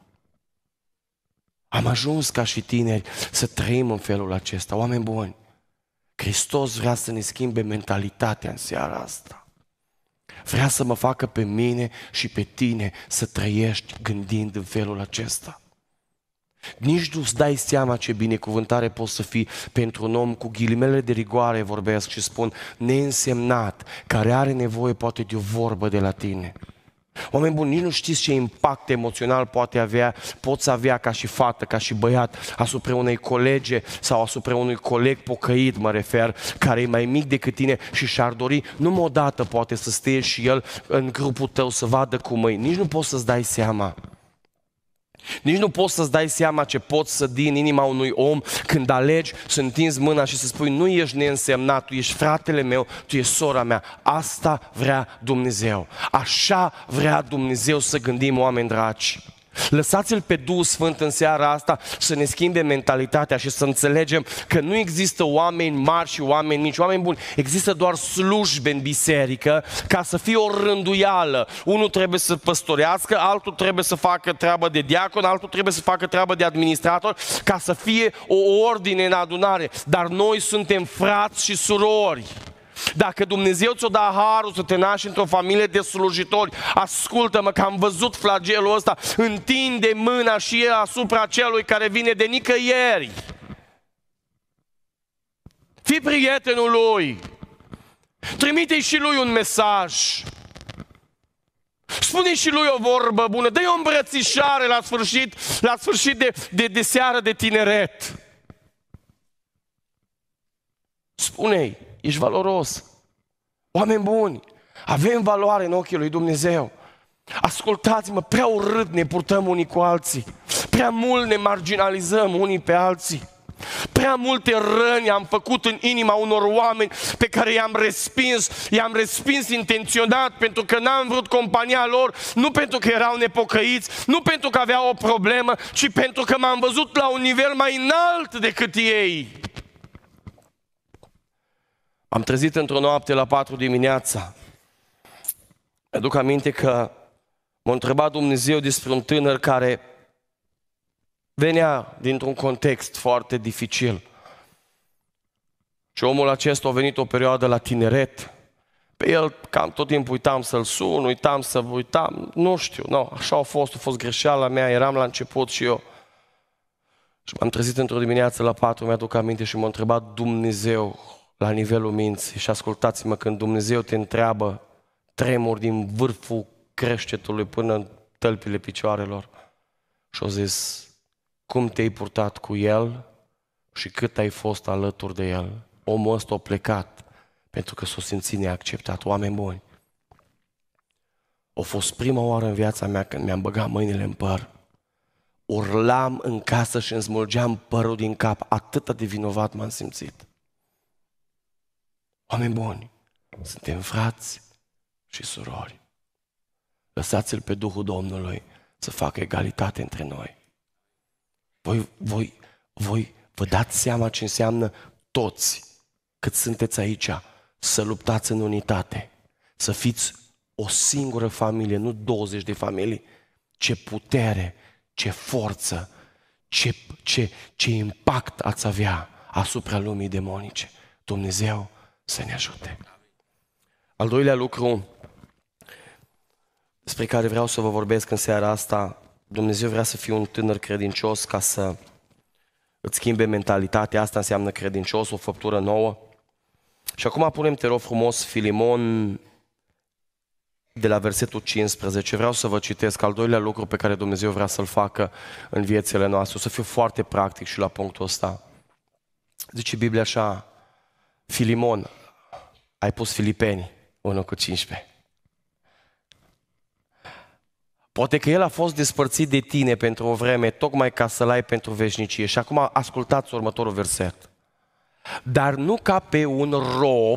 Am ajuns ca și tineri să trăim în felul acesta. Oameni buni, Hristos vrea să ne schimbe mentalitatea în seara asta. Vrea să mă facă pe mine și pe tine să trăiești gândind în felul acesta. Nici nu-ți dai seama ce binecuvântare poți să fii pentru un om, cu ghilimele de rigoare vorbesc și spun, neînsemnat, care are nevoie poate de o vorbă de la tine. Oameni buni, nici nu știți ce impact emoțional poți avea ca și fată, ca și băiat, asupra unei colege sau asupra unui coleg pocăit, mă refer, care e mai mic decât tine și și-ar dori numai odată poate să stea și el în grupul tău să vadă cum e. Nici nu poți să-ți dai seama. Nici nu poți să-ți dai seama ce poți să dai în inima unui om când alegi să întinzi mâna și să spui, nu ești neînsemnat, tu ești fratele meu, tu ești sora mea. Asta vrea Dumnezeu. Așa vrea Dumnezeu să gândim, oameni dragi. Lăsați-L pe Duhul Sfânt în seara asta să ne schimbe mentalitatea și să înțelegem că nu există oameni mari și oameni mici, oameni buni. Există doar slujbe în biserică ca să fie o rânduială. Unul trebuie să păstorească, altul trebuie să facă treabă de diacon, altul trebuie să facă treabă de administrator, ca să fie o ordine în adunare. Dar noi suntem frați și surori. Dacă Dumnezeu ți-o da harul să te naști într-o familie de slujitori, ascultă-mă că am văzut flagelul ăsta, întinde mâna și el asupra celui care vine de nicăieri. Fii prietenul lui, trimite-i și lui un mesaj, spune-i și lui o vorbă bună, dă-i o îmbrățișare la sfârșit de seară de tineret. Spune-i, ești valoros. Oameni buni, avem valoare în ochii lui Dumnezeu. Ascultați-mă, prea urât ne purtăm unii cu alții. Prea mult ne marginalizăm unii pe alții. Prea multe răni am făcut în inima unor oameni pe care i-am respins intenționat pentru că n-am vrut compania lor, nu pentru că erau nepocăiți, nu pentru că aveau o problemă, ci pentru că m-am văzut la un nivel mai înalt decât ei. Am trezit într-o noapte la 4 dimineața. Mi-aduc aminte că m-a întrebat Dumnezeu despre un tânăr care venea dintr-un context foarte dificil. Și omul acesta a venit o perioadă la tineret. Pe el cam tot timpul uitam să-l sun, nu știu, așa a fost greșeala mea, eram la început și eu. Și m-am trezit într-o dimineață la 4, mi-aduc aminte și m-a întrebat Dumnezeu la nivelul minții. Și ascultați-mă, când Dumnezeu te întreabă, tremur din vârful creștetului până în tălpile picioarelor. Și-a zis, cum te-ai purtat cu el și cât ai fost alături de el. Omul ăsta a plecat pentru că s-a simțit neacceptat. Oameni buni, a fost prima oară în viața mea când mi-am băgat mâinile în păr. Urlam în casă și îmi smulgeam părul din cap. Atât de vinovat m-am simțit. Oameni buni, suntem frați și surori. Lăsați-L pe Duhul Domnului să facă egalitate între noi. Voi vă dați seama ce înseamnă toți, cât sunteți aici, să luptați în unitate, să fiți o singură familie, nu 20 de familii. Ce putere, ce forță, ce impact ați avea asupra lumii demonice. Dumnezeu să ne ajute. Al doilea lucru despre care vreau să vă vorbesc în seara asta, Dumnezeu vrea să fii un tânăr credincios ca să îți schimbe mentalitatea. Asta înseamnă credincios, o făptură nouă. Și acum punem, te rog frumos, Filimon de la versetul 15. Vreau să vă citesc al doilea lucru pe care Dumnezeu vrea să-l facă în viețile noastre. O să fiu foarte practic și la punctul ăsta. Zice Biblia așa, Filimon, ai pus Filipeni 1:15. Poate că el a fost despărțit de tine pentru o vreme, tocmai ca să-l ai pentru veșnicie. Și acum ascultați următorul verset. Dar nu ca pe un rob,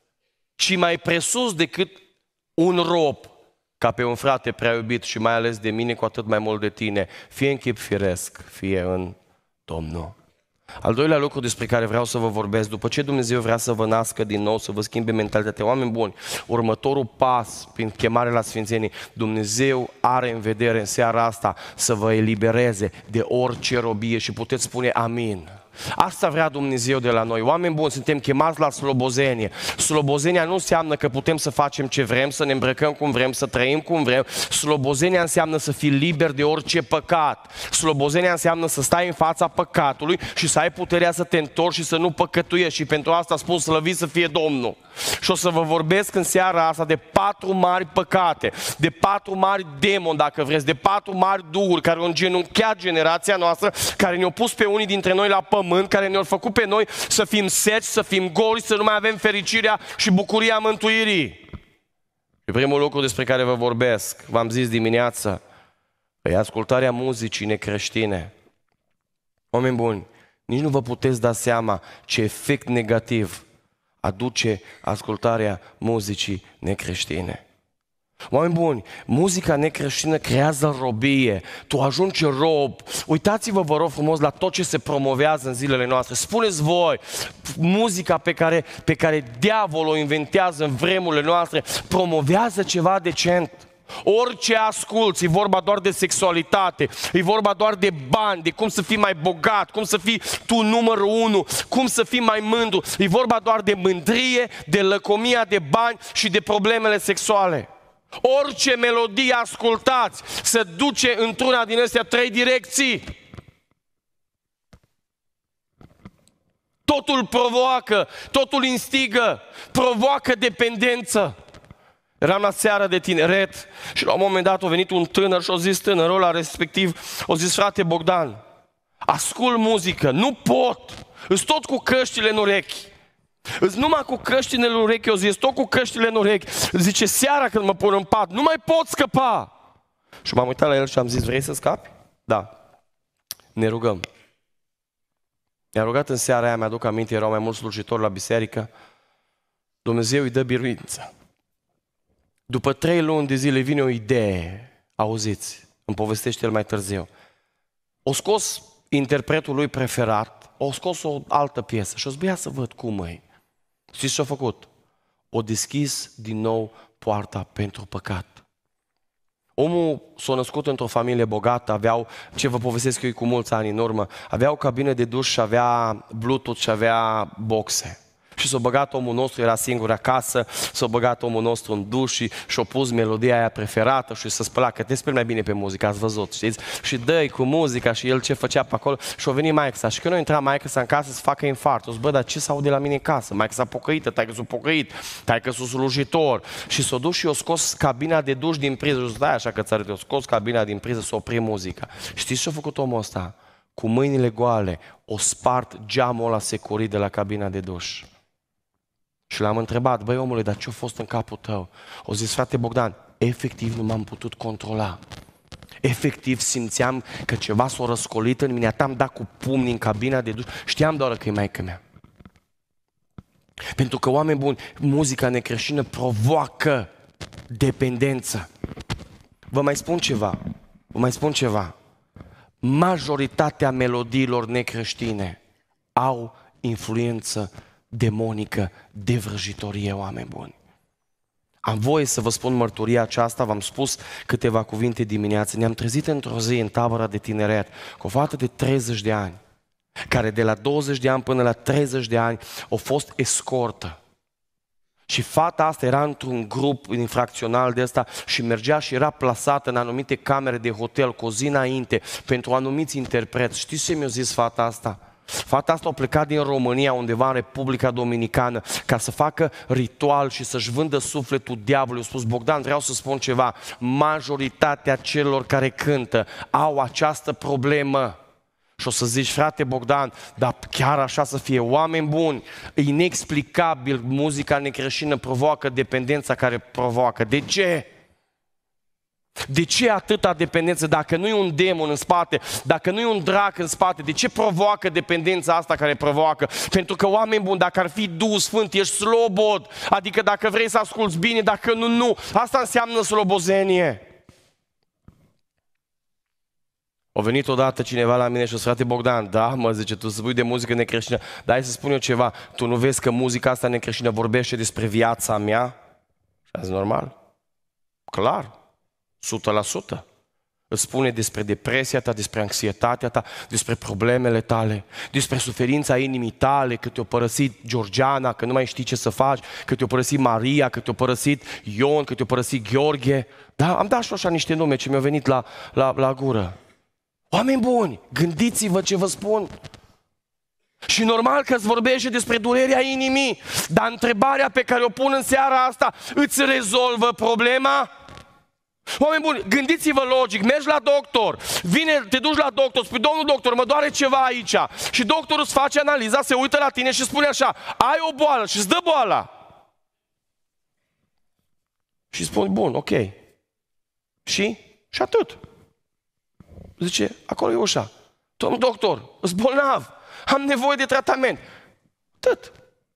ci mai presus decât un rob, ca pe un frate prea iubit și mai ales de mine, cu atât mai mult de tine, fie în chip firesc, fie în Domnul. Al doilea lucru despre care vreau să vă vorbesc, după ce Dumnezeu vrea să vă nască din nou, să vă schimbe mentalitatea, oameni buni, următorul pas prin chemare la Sfințenie, Dumnezeu are în vedere în seara asta să vă elibereze de orice robie și puteți spune amin. Asta vrea Dumnezeu de la noi. Oameni buni, suntem chemați la slobozenie. Slobozenia nu înseamnă că putem să facem ce vrem, să ne îmbrăcăm cum vrem, să trăim cum vrem. Slobozenia înseamnă să fii liber de orice păcat. Slobozenia înseamnă să stai în fața păcatului și să ai puterea să te întorci și să nu păcătuiești. Și pentru asta spun slăvit să fie Domnul. Și o să vă vorbesc în seara asta de 4 mari păcate, de 4 mari demoni, dacă vreți, de 4 mari duhuri care au îngenunchiat generația noastră, care ne-au pus pe unii dintre noi la pământ, care ne-au făcut pe noi să fim seci, să fim goli, să nu mai avem fericirea și bucuria mântuirii. Și primul lucru despre care vă vorbesc, v-am zis dimineața, e ascultarea muzicii necreștine. Oameni buni, nici nu vă puteți da seama ce efect negativ aduce ascultarea muzicii necreștine. Oameni buni, muzica necreștină creează robie, tu ajungi rob. Uitați-vă, vă rog frumos, la tot ce se promovează în zilele noastre. Spuneți voi, muzica pe care diavolul o inventează în vremurile noastre promovează ceva decent. Orice asculți, e vorba doar de sexualitate, e vorba doar de bani, de cum să fii mai bogat, cum să fii tu numărul 1, cum să fii mai mândru, e vorba doar de mândrie, de lăcomia de bani și de problemele sexuale. Orice melodie ascultați se duce într-una din astea 3 direcții. Totul provoacă, totul instigă, provoacă dependență. Eram la seară de tineret și la un moment dat a venit un tânăr și a zis tânărul ăla respectiv, a zis frate Bogdan, ascult muzică, nu pot, îs tot cu căștile în urechi. Îs numai cu căștile în urechi, eu zis, tot cu căștile în urechi. Zice, seara când mă pun în pat, nu mai pot scăpa. Și m-am uitat la el și am zis, vrei să scapi? Da. Ne rugăm. Ne-a rugat în seara aia, mi-aduc aminte, erau mai mulți slujitori la biserică. Dumnezeu îi dă biruință. După 3 luni de zile vine o idee, auziți, îmi povestește el mai târziu. O scos interpretul lui preferat, o scos o altă piesă și o zis, să văd cum e. Știți ce-a făcut? O deschis din nou poarta pentru păcat. Omul s-a născut într-o familie bogată, aveau, ce vă povestesc eu cu mulți ani în urmă, avea o cabină de duș și avea Bluetooth și avea boxe. Și s-a băgat omul nostru, era singur acasă, s-a băgat omul nostru în duș și-a pus melodia aia preferată și să spăla, că te speli mai bine pe muzică, ați văzut, știți? Și dă-i cu muzica și el ce făcea pe acolo și a venit maică sa. Și când a intrat maică sa în casă să facă infart, o zis, bă, dar ce s-aude la mine în casă? Maică s-a pocăită, taică s-a pocăit, taică s-a slujitor. Și s-a dus și a scos cabina de duș din priză. Și stai așa că ți-arăt, a scos cabina din priză, s-a oprit muzica. Știți ce a făcut omul ăsta? Cu mâinile goale, o spart geamul ăla securit de la cabina de duș. Și l-am întrebat, băi omule, dar ce-a fost în capul tău? O zis, frate Bogdan, efectiv nu m-am putut controla. Efectiv simțeam că ceva s-a răscolit în mine, am dat cu pumni în cabina de duș, știam doar că e maică mea. Pentru că, oameni buni, muzica necreștină provoacă dependență. Vă mai spun ceva. Majoritatea melodiilor necreștine au influență demonică de vrăjitorie, oameni buni. Am voie să vă spun mărturia aceasta, v-am spus câteva cuvinte dimineață. Ne-am trezit într-o zi în tabăra de tineret cu o fată de 30 de ani, care de la 20 de ani până la 30 de ani a fost escortă. Și fata asta era într-un grup infracțional de ăsta și mergea și era plasată în anumite camere de hotel cu o zi înainte pentru anumiți interpreți. Știți ce mi-a zis fata asta? Fata asta a plecat din România undeva în Republica Dominicană ca să facă ritual și să-și vândă sufletul diavolului. A spus: Bogdan, vreau să spun ceva, majoritatea celor care cântă au această problemă. Și o să zici: frate Bogdan, dar chiar așa să fie? Oameni buni, inexplicabil, muzica necreștină provoacă dependența care provoacă. De ce? De ce atâta dependență? Dacă nu e un demon în spate, dacă nu e un drac în spate, de ce provoacă dependența asta care provoacă? Pentru că, oameni buni, dacă ar fi Duhul Sfânt, ești slobod. Adică dacă vrei să asculți bine, dacă nu, nu. Asta înseamnă slobozenie. A venit odată cineva la mine și a zis: frate Bogdan, da, mă, zice, tu spui de muzică necreștină, dar hai să spun eu ceva, tu nu vezi că muzica asta necreștină vorbește despre viața mea? Și a zis: normal, clar, 100%. Îți spune despre depresia ta, despre anxietatea ta, despre problemele tale, despre suferința inimii tale, că te-a părăsit Georgiana, că nu mai știi ce să faci, că te-a părăsit Maria, că te-a părăsit Ion, că te-a părăsit Gheorghe. Da, am dat și așa niște nume ce mi-au venit la gură. Oameni buni, gândiți-vă ce vă spun. Și normal că îți vorbește despre durerea inimii, dar întrebarea pe care o pun în seara asta: îți rezolvă problema? Oameni buni, gândiți-vă logic, mergi la doctor, te duci la doctor, spui: domnul doctor, mă doare ceva aici. Și doctorul îți face analiza, se uită la tine și spune așa: ai o boală, și îți dă boala. Și spui: bun, ok. Și atât. Zice: acolo e ușa. Domnul doctor, îs bolnav, am nevoie de tratament. Atât.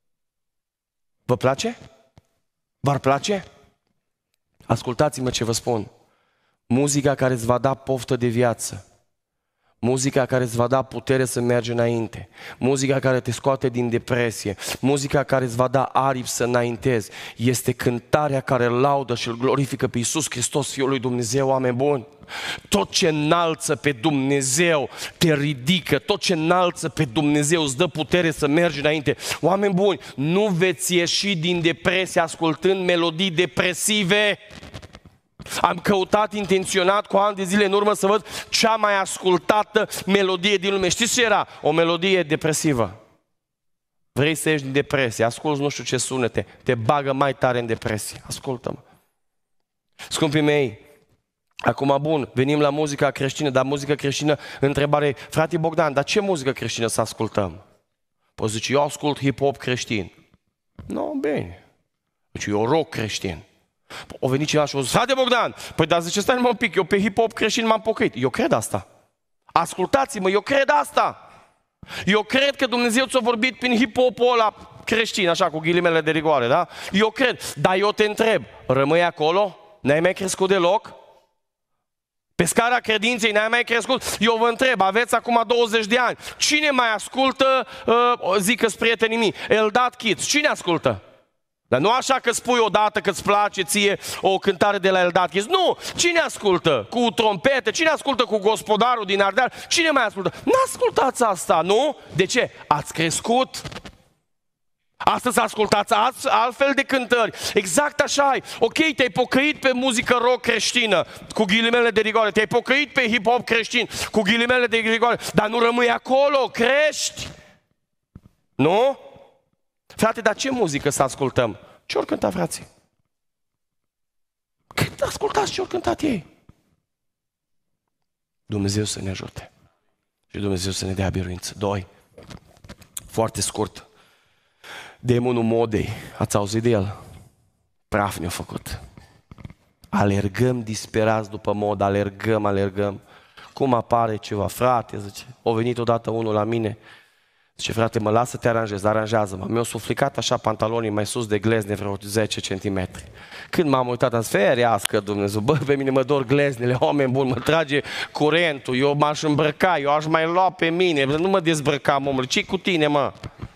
Vă place? V-ar place? Ascultați-mă ce vă spun. Muzica care îți va da poftă de viață, muzica care îți va da putere să mergi înainte, muzica care te scoate din depresie, muzica care îți va da aripi să înaintezi, este cântarea care îl laudă și îl glorifică pe Iisus Hristos, Fiul lui Dumnezeu, oameni buni. Tot ce înalță pe Dumnezeu te ridică, tot ce înalță pe Dumnezeu îți dă putere să mergi înainte. Oameni buni, nu veți ieși din depresie ascultând melodii depresive. Am căutat intenționat cu ani de zile în urmă să văd cea mai ascultată melodie din lume. Știți ce era? O melodie depresivă. Vrei să ieși din depresie, asculți nu știu ce sunete, te bagă mai tare în depresie. Ascultă-mă. Scumpii mei, acum bun, venim la muzica creștină, dar muzica creștină, întrebare: frate Bogdan, dar ce muzică creștină să ascultăm? Păi zice: eu ascult hip-hop creștin. Nu, bine. Deci eu rock creștin. O venit cineva și o zis: frate Bogdan, păi dar zice, stai un pic, eu pe hip-hop creștin m-am pocăit. Eu cred asta. Ascultați-mă, eu cred asta. Eu cred că Dumnezeu ți-a vorbit prin hip-hopul ăla creștin, așa, cu ghilimele de rigoare, da? Eu cred, dar eu te întreb, rămâi acolo? N-ai mai crescut deloc? Pe scara credinței n-ai mai crescut? Eu vă întreb, aveți acum 20 de ani, cine mai ascultă, zic-ți prietenii mei, Eldad Kids, cine ascultă? Dar nu așa că spui odată că îți place ție o cântare de la Eldad Kids. Nu! Cine ascultă cu trompete? Cine ascultă cu Gospodarul din Ardeal? Cine mai ascultă? N-ascultați asta, nu? De ce? Ați crescut? Astăzi ascultați altfel de cântări. Exact așa ai. Ok, te-ai pocăit pe muzică rock creștină, cu ghilimele de rigoare. Te-ai pocăit pe hip-hop creștin, cu ghilimele de rigoare. Dar nu rămâi acolo, crești. Nu? Frate, dar ce muzică să ascultăm? Ce ori cânta frații? Ascultați ce ori cântat ei. Dumnezeu să ne ajute. Și Dumnezeu să ne dea biruință. 2. Foarte scurt. Demonul modei. Ați auzit de el? Praf ne-a făcut. Alergăm disperați după mod, alergăm. Cum apare ceva? Frate, zice. A venit odată unul la mine. Zice, frate, mă lasă să te aranjez, aranjează-mă. Mi-au suflicat așa pantalonii mai sus de glezne vreo 10 cm. Când m-am uitat, am zis, ferească Dumnezeu, bă, pe mine mă dor gleznele, oameni buni, mă trage curentul, eu m-aș îmbrăca, eu aș mai lua pe mine, nu mă dezbrăcam, omule, ce-i cu tine, mă?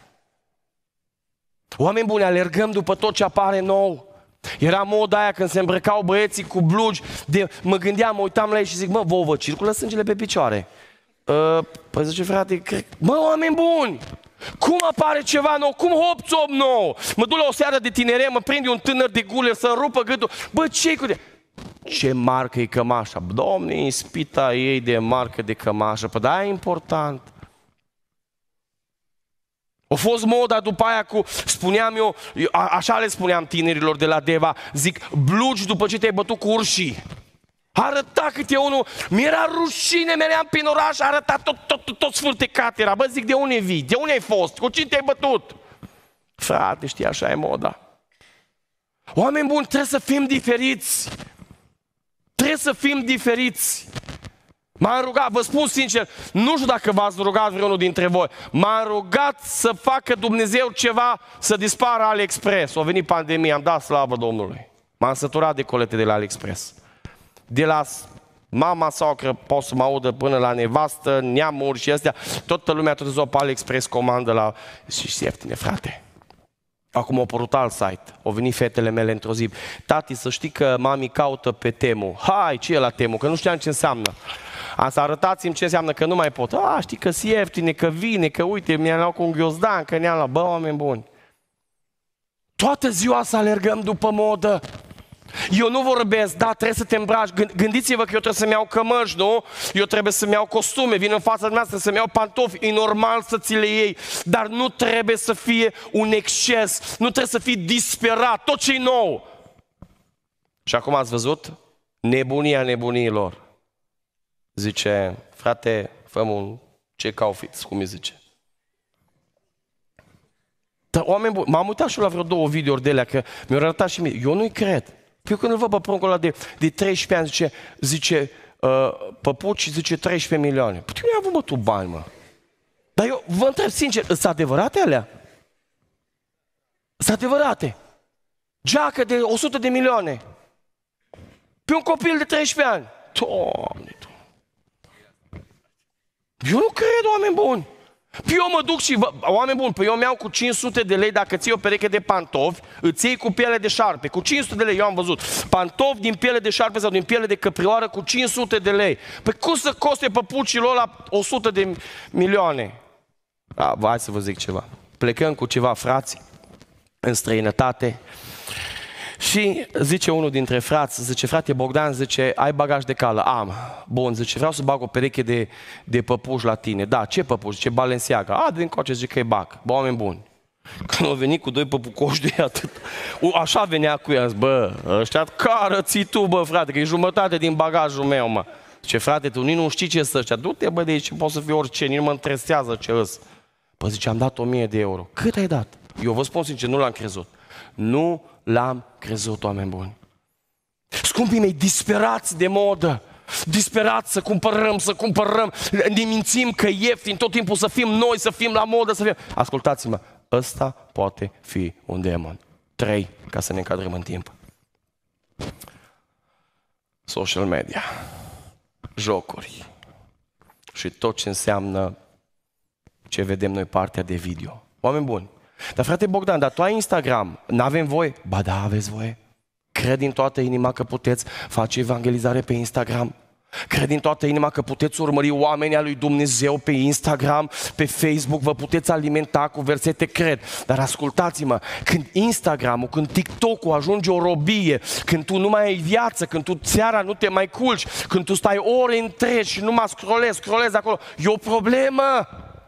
Oameni buni, alergăm după tot ce apare nou. Era moda aia când se îmbrăcau băieții cu blugi, mă gândeam, mă uitam la ei și zic, mă, vouă, circulă sângele pe picioare. Păi zice, frate, mă, oameni buni, cum apare ceva nou, cum hop-țop nou? Mă duc la o seară de tinere, mă prinde un tânăr de guler să-mi rupă gâtul. Bă, ce-i cu de... Ce marcă e cămașa? Domne, ispita ei de marcă de cămașă, păi da, e important. A fost moda după aia cu, spuneam eu, așa le spuneam tinerilor de la Deva, zic, blugi după ce te-ai bătut cu urșii. Arăta câte unul, mi-era rușine, meream prin oraș, arăta tot sfârtecat era. Bă, zic, de unde vii? De unde ai fost? Cu cine te-ai bătut? Frate, știi, așa e moda. Oameni buni, trebuie să fim diferiți. Trebuie să fim diferiți. M-am rugat, vă spun sincer, nu știu dacă v-ați rugat vreunul dintre voi, m-am rugat să facă Dumnezeu ceva să dispară AliExpress. A venit pandemia, am dat slavă Domnului. M-am săturat de colete de la AliExpress. De la mama socră, pot să mă audă până la nevastă, neamuri și astea, toată lumea tot ziua pe AliExpress comandă la... Și ieftine, frate. Acum a apărut alt site, au venit fetele mele într-o zi. Tati, să știi că mami caută pe Temu. Hai, ce e la Temu? Că nu știam ce înseamnă. Să arătați-mi ce înseamnă că nu mai pot. Știi că si ieftine, că vine, că uite, mi-am luat cu un ghiozdan, că ne-am luat. Bă, oameni buni. Toată ziua să alergăm după modă. Eu nu vorbesc, da, trebuie să te îmbraci. Gândiți-vă că eu trebuie să-mi iau cămăși, nu? Eu trebuie să-mi iau costume, vin în fața dumneavoastră să-mi iau pantofi. E normal să ți le iei, dar nu trebuie să fie un exces. Nu trebuie să fii disperat, tot ce-i nou. Și acum ați văzut? Nebunia nebuniilor. Zice, frate, fă-mi un check-out fix, cum îi zice. Dar oameni buni, m-am uitat și la vreo 2 videouri de alea, că mi-au arătat și mie. Eu nu-i cred. Eu când îl văd pe pruncul ăla de 13 ani, zice păpuci, zice 13 milioane. Păi tu nu ai avut, mă, tu bani, mă. Dar eu vă întreb sincer, sunt adevărate alea? Sunt adevărate. Geacă de 100 de milioane. Pe un copil de 13 ani. Doamne, eu nu cred, oameni buni. Eu mă duc și, oameni buni, eu mi-au cu 500 de lei, dacă ții o pereche de pantofi, îți iei cu piele de șarpe. Cu 500 de lei, eu am văzut. Pantofi din piele de șarpe sau din piele de căprioară cu 500 de lei. Păi cum să coste păpucile ăla 100 de milioane? Hai să vă zic ceva. Plecăm cu ceva frați în străinătate și zice unul dintre frați, zice, frate Bogdan, zice, ai bagaj de cală? Am. Bun, zice, vreau să bag o pereche de păpuși la tine. Da, ce păpuși? Zice, Balenciaga. Din coace, zice că e bag. Bă, oameni buni. Când au venit cu 2 păpucoși de atât, așa venea cu ea, bă, ăștia cară ții tu, bă, frate, că e jumătate din bagajul meu, mă. Zice, frate, tu nici nu știi ce să ăștia. Du-te, bă, de aici, poți să fii orice, nici nu mă întresează ce îs. Bă, zice, am dat 1000 de euro. Cât ai dat? Eu vă spun sincer, nu l-am crezut. Nu l-am crezut, oameni buni. Scumpii mei, disperați de modă, disperați să cumpărăm, ne mințim că e ieftin, tot timpul să fim noi, să fim la modă, să fim... Ascultați-mă, ăsta poate fi un demon. 3, ca să ne încadrăm în timp. Social media, jocuri și tot ce înseamnă ce vedem noi partea de video. Oameni buni, dar frate Bogdan, dar tu ai Instagram, n-avem voie? Ba da, aveți voie. Cred din toată inima că puteți face evangelizare pe Instagram. Cred din toată inima că puteți urmări oamenii al lui Dumnezeu pe Instagram, pe Facebook, vă puteți alimenta cu versete, cred. Dar ascultați-mă, când Instagram-ul, când TikTok-ul ajunge o robie, când tu nu mai ai viață, când tu seara nu te mai culci, când tu stai ore întregi și numai scrollezi acolo, e o problemă.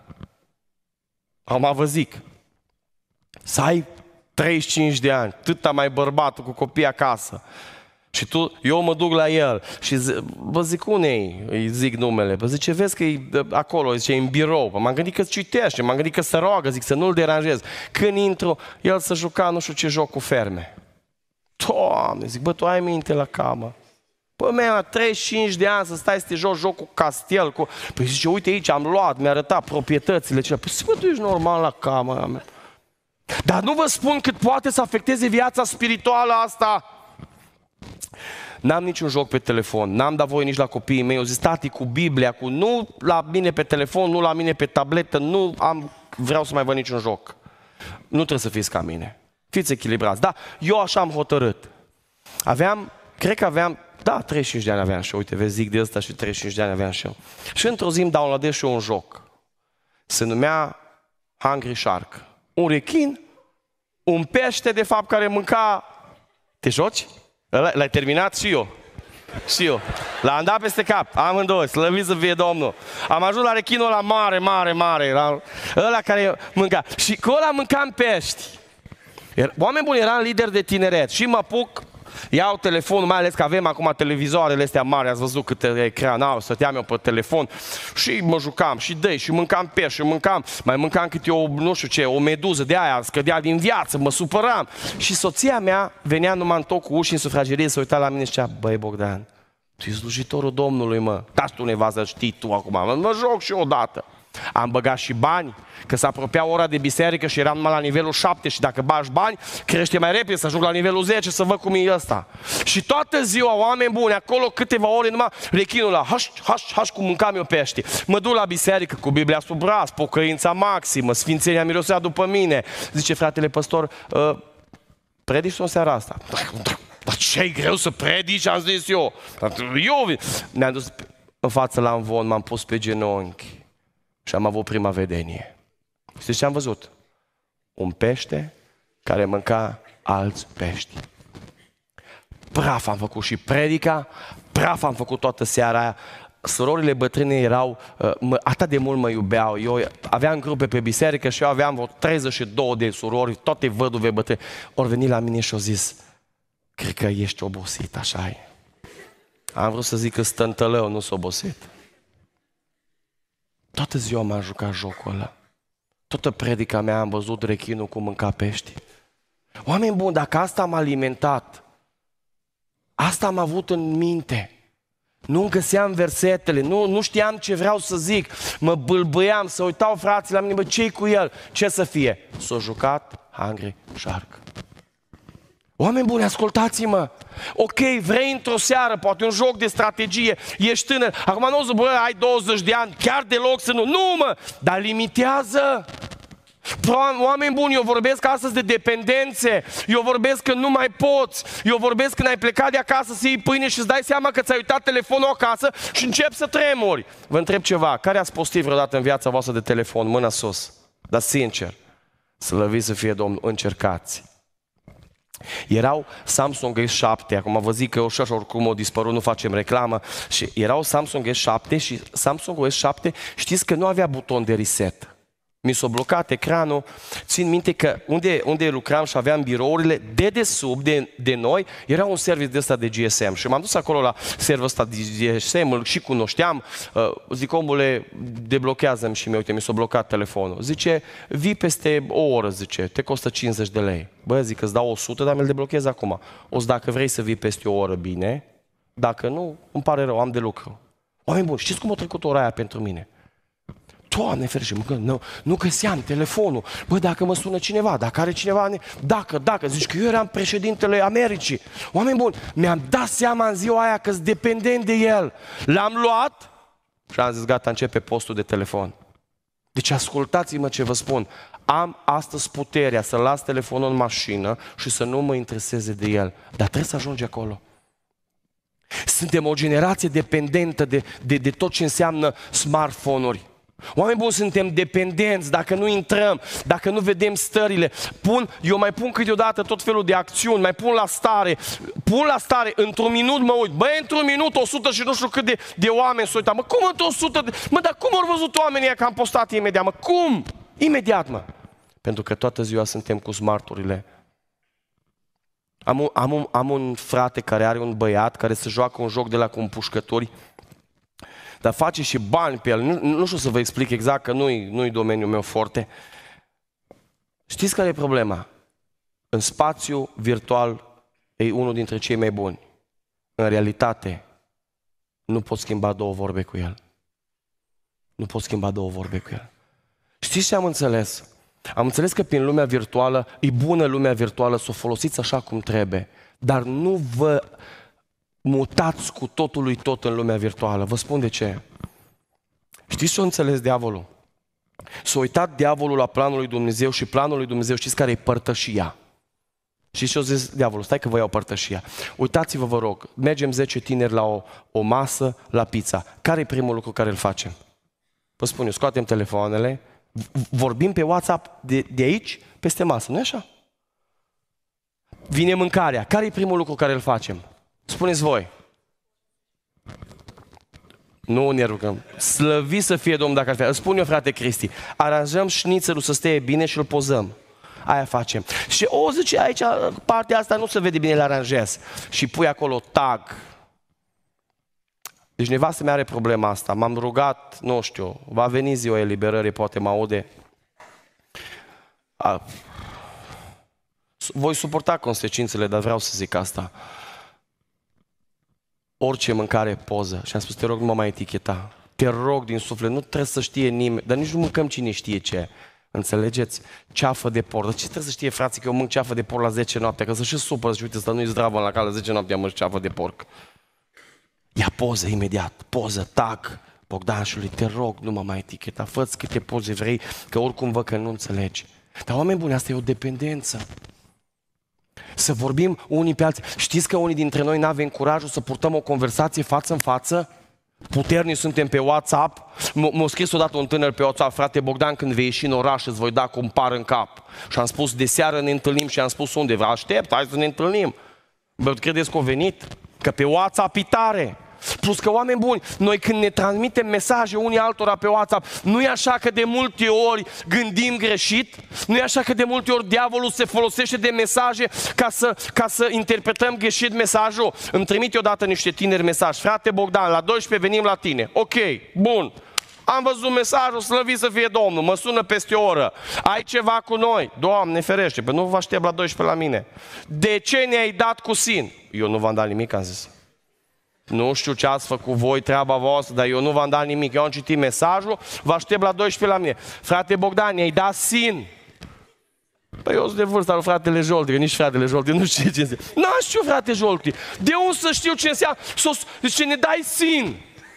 Acum vă zic, să ai 35 de ani, tâta mai bărbatul cu copii acasă. Și eu mă duc la el și vă zic unei, îi zic numele, vă zice, vezi că e acolo, zice, e în birou. M-am gândit că citește, m-am gândit că se roagă, zic să nu-l deranjez. Când intru, el să juca nu știu ce joc cu ferme. Doamne, zic, bă, tu ai minte la camă. Păi mea, 35 de ani să stai să te joci jocul castel. Păi zice, uite aici, am luat, mi-a arătat proprietățile. Păi bă, tu ești normal la camera mea. Dar nu vă spun cât poate să afecteze viața spirituală asta. N-am niciun joc pe telefon, n-am dat voie nici la copiii mei. Eu zis, tati, cu Biblia, nu la mine pe telefon, nu la mine pe tabletă, vreau să mai văd niciun joc. Nu trebuie să fiți ca mine. Fiți echilibrați. Da, eu așa am hotărât. Cred că aveam, 35 de ani aveam și eu, uite, vezi, zic de ăsta și 35 de ani aveam și eu. Și într-o zi îmi downloadez și eu un joc. Se numea Hungry Shark. Un rechin, un pește, de fapt, care mânca... Te joci? L-ai terminat? Și eu. Și eu. L-am dat peste cap, amândoi, slăvit să fie Domnul. Am ajuns la rechinul ăla mare, ăla care mânca. Și cu ăla mâncam pești. Oameni buni, eram lider de tineret și mă apuc, iau telefonul, mai ales că avem acum televizoarele astea mari, ați văzut câte ecran au, stăteam eu pe telefon și mă jucam și și mâncam pești și mai mâncam câte o meduză de aia, scădea din viață, mă supăram. Și soția mea venea numai în tot cu uși în sufragerie, se uita la mine și zicea, băi Bogdan, tu ești slujitorul Domnului, mă, dați tu nevastă, știi tu acum, mă joc și odată. Am băgat și bani, că se apropia ora de biserică și eram numai la nivelul 7 și dacă bagi bani, crește mai repede să ajung la nivelul 10 să văd cum e ăsta. Și toată ziua, oameni buni, acolo câteva ore numai rechinul ăla, haș, cum mâncam eu pești. Mă duc la biserică cu Biblia sub braț, pocăința maximă, sfințenia mirosea după mine. Zice fratele păstor, predici în seara asta? Dar ce-i greu să predici, am zis eu. Mi-am dus în față la învon, m-am pus pe genunchi. Și am avut prima vedenie. Știți ce am văzut? Un pește care mânca alți pești. Praf am făcut și predica, praf am făcut toată seara aia. Surorile bătrâne erau, atât de mult mă iubeau. Eu aveam grupe pe biserică și eu aveam vreo 32 de surori, toate văduve bătrâne. Ori venit la mine și au zis, cred că ești obosit, așa-i. Am vrut să zic că stântălău, nu s-a obosit. Toată ziua m-am jucat jocul ăla. Toată predica mea am văzut rechinul cum mânca pești. Oameni buni, dacă asta m-a alimentat, asta am avut în minte, nu găseam versetele, nu știam ce vreau să zic, mă bâlbâiam, să uitau frații la mine, bă, ce-i cu el? Ce să fie? S-a jucat Hungry Shark. Oameni buni, ascultați-mă! Ok, vrei într-o seară, poate un joc de strategie, ești tânăr, acum nu o să, bă, ai 20 de ani, chiar deloc să nu, mă, dar limitează! Oameni buni, eu vorbesc astăzi de dependențe, eu vorbesc că nu mai poți, eu vorbesc când ai plecat de acasă să iei pâine și îți dai seama că ți-ai uitat telefonul acasă și începi să tremuri. Vă întreb ceva, care ați postit vreodată în viața voastră de telefon, mâna sus? Dar sincer, slăvit să fie Domnul, încercați. Erau Samsung S7, acum vă zic că eu și oricum o dispărut, nu facem reclamă, și erau Samsung S7 și Samsung S7, știți că nu avea buton de reset. Mi s-a blocat ecranul, țin minte că unde lucram și aveam birourile, de desubt de noi, era un service de ăsta de GSM și m-am dus acolo la serverul ăsta de GSM, îl și cunoșteam, zic, omule, deblochează-mi și mie, uite, mi s-a blocat telefonul. Zice, vii peste o oră, zice, te costă 50 de lei. Bă, zic, îți dau 100, dar mi-l deblochez acum. O să, dacă vrei să vii peste o oră, bine, dacă nu, îmi pare rău, am de lucru. Oameni buni, știți cum a trecut ora aia pentru mine? Doamne ferește, nu găseam telefonul. Bă, dacă mă sună cineva, dacă are cineva... Dacă, zici că eu eram președintele Americii. Oameni buni, mi-am dat seama în ziua aia că-s dependent de el. L-am luat și am zis, gata, începe postul de telefon. Deci ascultați-mă ce vă spun. Am astăzi puterea să las telefonul în mașină și să nu mă intereseze de el. Dar trebuie să ajungi acolo. Suntem o generație dependentă de tot ce înseamnă smartphone-uri. Oameni buni, suntem dependenți, dacă nu intrăm, dacă nu vedem stările. Eu mai pun câteodată tot felul de acțiuni, mai pun la stare, într-un minut mă uit, băi, într-un minut 100 și nu știu cât de oameni s-o uitat. Mă, cum într 100 mă, dar cum au văzut oamenii ăia că am postat imediat, mă, cum? Imediat, mă. Pentru că toată ziua suntem cu smarturile. Am un frate care are un băiat care se joacă un joc de la cu împușcători, dar face și bani pe el. Nu știu să vă explic exact, că nu-i domeniul meu forte. Știți care e problema? În spațiu virtual e unul dintre cei mai buni. în realitate, nu poți schimba două vorbe cu el. Nu poți schimba două vorbe cu el. Știți ce am înțeles? Am înțeles că prin lumea virtuală, e bună lumea virtuală, să o folosiți așa cum trebuie, dar nu vă mutați cu totul tot în lumea virtuală. Vă spun de ce. Știți ce a înțeles diavolul? S-a uitat diavolul la planul lui Dumnezeu și planul lui Dumnezeu, știți care e părtășia? Și ce a zis diavolul? Stai că vă iau părtășia. Uitați-vă, vă rog, mergem 10 tineri la o masă, la pizza. Care e primul lucru care îl facem? Vă spun eu, scoatem telefoanele, vorbim pe WhatsApp de aici, peste masă, nu-i așa? Vine mâncarea. Care e primul lucru care îl facem? Spuneți voi. Nu ne rugăm. Slăvi să fie Domnul dacă ar fi. Îl spun eu, frate Cristi. Aranjăm șnițelul să stea bine și îl pozăm. Aia facem. Și zice, aici partea asta nu se vede bine, le aranjez. Și pui acolo tag. Deci nevastă mea are problema asta. M-am rugat, nu știu, va veni ziua eliberării, poate mă aude. Voi suporta consecințele, dar vreau să zic asta. Orice mâncare poză. Și am spus, te rog, nu mă mai eticheta. Te rog din suflet, nu trebuie să știe nimeni, dar nici nu mâncăm cine știe ce. Înțelegeți? Ceafă de porc. Dar ce trebuie să știe, frații, că eu mânc ceafă de porc la 10 noaptea? Că să și supără și uite, să nu-i zdravă la cale, la 10 noaptea mânc ceafă de porc. Ia poză imediat, poză, tag. Bogdanșului, te rog, nu mă mai eticheta. Fă-ți câte poze vrei, că oricum văd că nu înțelegi. Dar oameni buni, asta e o dependență. Să vorbim unii pe alții. Știți că unii dintre noi n-avem curajul să purtăm o conversație față în față? Puternici suntem pe WhatsApp. M-a scris odată un tânăr pe WhatsApp, frate Bogdan, când vei ieși în oraș îți voi da cu un par în cap. Și am spus, de seară ne întâlnim și am spus unde? Aștept, hai să ne întâlnim. Bă, credeți că a venit? Că pe WhatsApp e tare. Plus că, oameni buni, noi când ne transmitem mesaje unii altora pe WhatsApp, nu e așa că de multe ori gândim greșit? Nu e așa că de multe ori diavolul se folosește de mesaje ca să interpretăm greșit mesajul? Îmi trimite odată niște tineri mesaj. Frate Bogdan, la 12 venim la tine. Ok, bun. Am văzut mesajul, slăvit să fie Domnul, mă sună peste o oră. Ai ceva cu noi? Doamne ferește, că nu vă aștept la 12 la mine. De ce ne-ai dat cu sin? Eu nu v-am dat nimic, am zis. Nu știu ce ați făcut voi, treaba voastră, dar eu nu v-am dat nimic. Eu am citit mesajul, vă aștept la 12 la mine. Frate Bogdan, i-ai dat sin. Păi eu sunt de vârsta lui fratele Jolti, că nici fratele Jolti nu știe ce înseamnă. Nu știu, frate Jolti. De unde să știu ce înseamnă? Ce ne dai sin?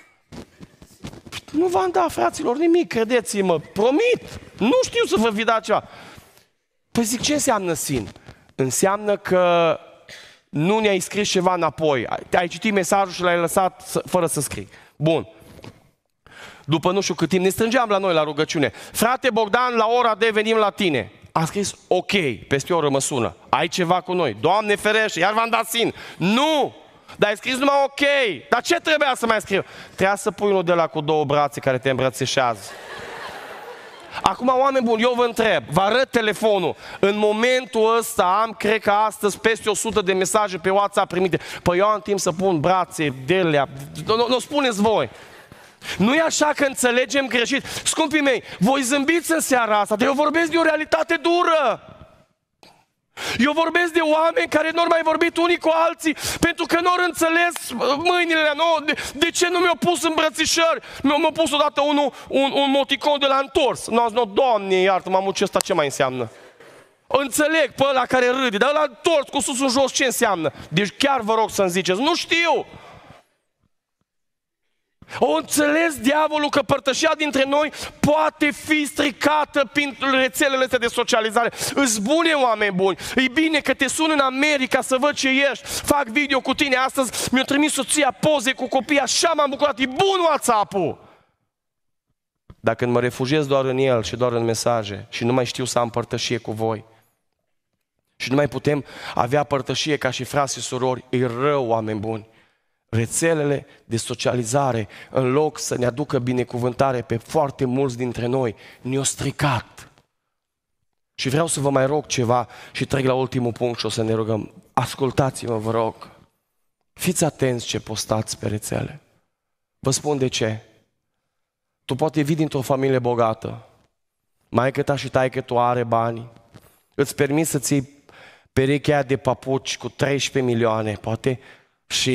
Nu v-am dat, fraților, nimic, credeți-mă, promit. Nu știu să vă fi dat ceva. Păi zic, ce înseamnă sin? Înseamnă că nu ne-ai scris ceva înapoi. Ai citit mesajul și l-ai lăsat fără să scrii. Bun. După nu știu cât timp, ne strângeam la noi la rugăciune. Frate Bogdan, la ora de venim la tine. A scris, ok, peste o oră mă sună. Ai ceva cu noi? Doamne ferește, iar v-am dat sin. Nu! Dar ai scris numai ok. Dar ce trebuia să mai scriu? Trebuia să pui unul de la cu două brațe care te îmbrățișează. Acum, oameni buni, eu vă întreb, vă arăt telefonul. În momentul ăsta am, cred că astăzi, peste 100 de mesaje pe WhatsApp primite. Păi eu am timp să pun brațe, delea, nu spuneți voi. Nu e așa că înțelegem greșit. Scumpii mei, voi zâmbiți în seara asta, dar eu vorbesc de o realitate dură. Eu vorbesc de oameni care nu au mai vorbit unii cu alții pentru că nu au înțeles mâinile. De ce nu mi-au pus îmbrățișări? Mi-au pus odată un moticon de la întors. Nu, Doamne, iartă, m-am ucis, ăsta ce mai înseamnă? Înțeleg pe ăla care râde, dar ăla întors cu sus în jos ce înseamnă? Deci chiar vă rog să-mi ziceți, nu știu! O înțeles diavolul că părtășia dintre noi poate fi stricată prin rețelele astea de socializare. Îți bune, oameni buni, e bine că te sun în America să văd ce ești, fac video cu tine. Astăzi mi-a trimis soția poze cu copii, așa m-am bucurat, e bun WhatsApp-ul. Dar când mă refugiez doar în el și doar în mesaje și nu mai știu să am părtășie cu voi și nu mai putem avea părtășie ca și frați și surori, e rău, oameni buni. Rețelele de socializare, în loc să ne aducă binecuvântare pe foarte mulți dintre noi, ne-au stricat. Și vreau să vă mai rog ceva și trec la ultimul punct și o să ne rugăm. Ascultați-mă, vă rog. Fiți atenți ce postați pe rețele. Vă spun de ce. Tu poate vii dintr-o familie bogată. Maică-ta și taică-tu are bani. Îți permiți să ții perechea de papuci cu 13 milioane, poate, și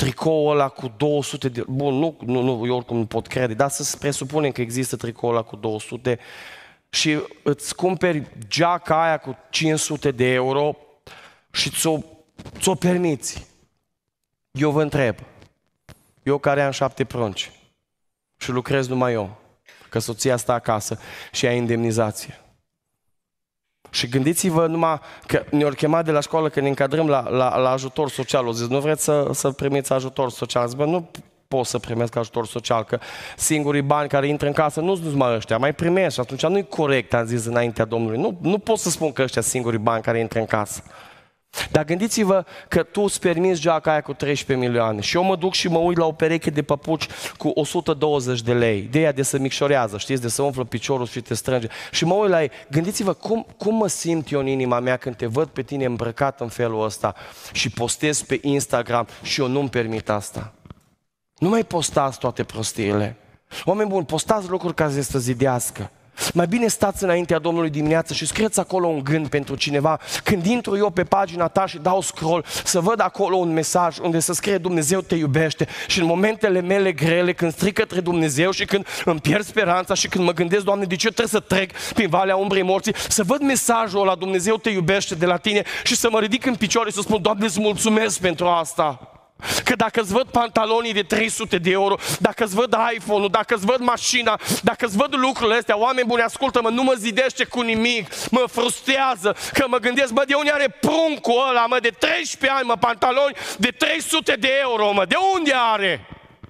tricoul ăla cu 200 de... Bun, nu, eu oricum nu pot crede, dar să presupunem că există tricoul ăla cu 200 și îți cumperi geaca aia cu 500 de euro și ți-o permiți. Eu vă întreb, eu care am 7 prunci și lucrez numai eu, că soția stă acasă și ia indemnizație. Și gândiți-vă numai că ne-au chemat de la școală că ne încadrăm la ajutor social. O zis, nu vreți să primiți ajutor social? Zic, bă, nu pot să primesc ajutor social, că singurii bani care intră în casă nu sunt numai ăștia, mai primesc. Și atunci nu-i corect, am zis înaintea Domnului. Nu pot să spun că ăștia singurii bani care intră în casă. Dar gândiți-vă că tu îți permiți geaca aia cu 13 milioane și eu mă duc și mă uit la o pereche de papuci cu 120 de lei, de aia de să micșorează, știți, de să umflă piciorul și te strânge. Și mă uit la ei, gândiți-vă cum mă simt eu în inima mea când te văd pe tine îmbrăcat în felul ăsta și postez pe Instagram și eu nu-mi permit asta. Nu mai postați toate prostiile. Oameni buni, postați lucruri care să zidească. Mai bine stați înaintea Domnului dimineață și scrieți acolo un gând pentru cineva. Când intru eu pe pagina ta și dau scroll, să văd acolo un mesaj unde să scrie Dumnezeu te iubește. Și în momentele mele grele, când strig către Dumnezeu și când îmi pierd speranța și când mă gândesc, Doamne, de ce trebuie să trec prin valea umbrei morții, să văd mesajul ăla, Dumnezeu te iubește de la tine și să mă ridic în picioare și să spun, Doamne, îți mulțumesc pentru asta. Că dacă îți văd pantalonii de 300 de euro, dacă îți văd iPhone-ul, dacă îți văd mașina, dacă îți văd lucrurile astea, oameni buni, ascultă-mă, nu mă zidește cu nimic, mă frustrează, că mă gândesc, bă, de unde are pruncul ăla, mă, de 13 ani, mă, pantaloni de 300 de euro, mă, de unde are?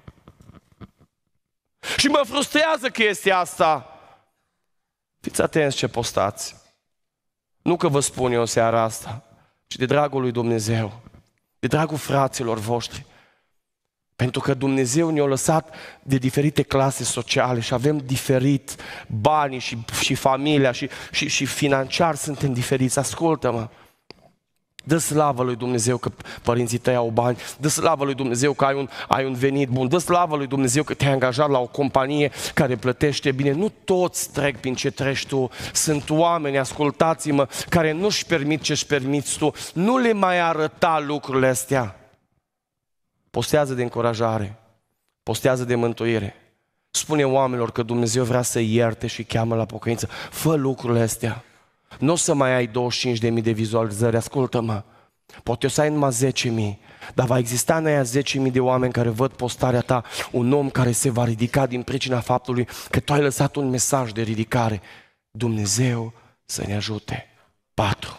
Și mă frustrează chestia asta. Fiți atenți ce postați. Nu că vă spun eu seara asta, ci de dragul lui Dumnezeu. De dragul fraților voștri. Pentru că Dumnezeu ne-a lăsat de diferite clase sociale și avem diferit banii și familia și financiar suntem diferiți. Ascultă-mă! Dă slavă lui Dumnezeu că părinții tăi au bani, dă slavă lui Dumnezeu că ai un venit bun, dă slavă lui Dumnezeu că te-ai angajat la o companie care plătește bine. Nu toți trec prin ce treci tu, sunt oameni, ascultați-mă, care nu-și permit ce-și permiți tu. Nu le mai arăta lucrurile astea. Postează de încurajare, postează de mântuire. Spune oamenilor că Dumnezeu vrea să ierte și cheamă la pocăință. Fă lucrurile astea. Nu o să mai ai 25.000 de vizualizări, ascultă-mă. Poate o să ai numai 10.000, dar va exista în aia 10.000 de oameni care văd postarea ta, un om care se va ridica din pricina faptului că tu ai lăsat un mesaj de ridicare. Dumnezeu să ne ajute. 4.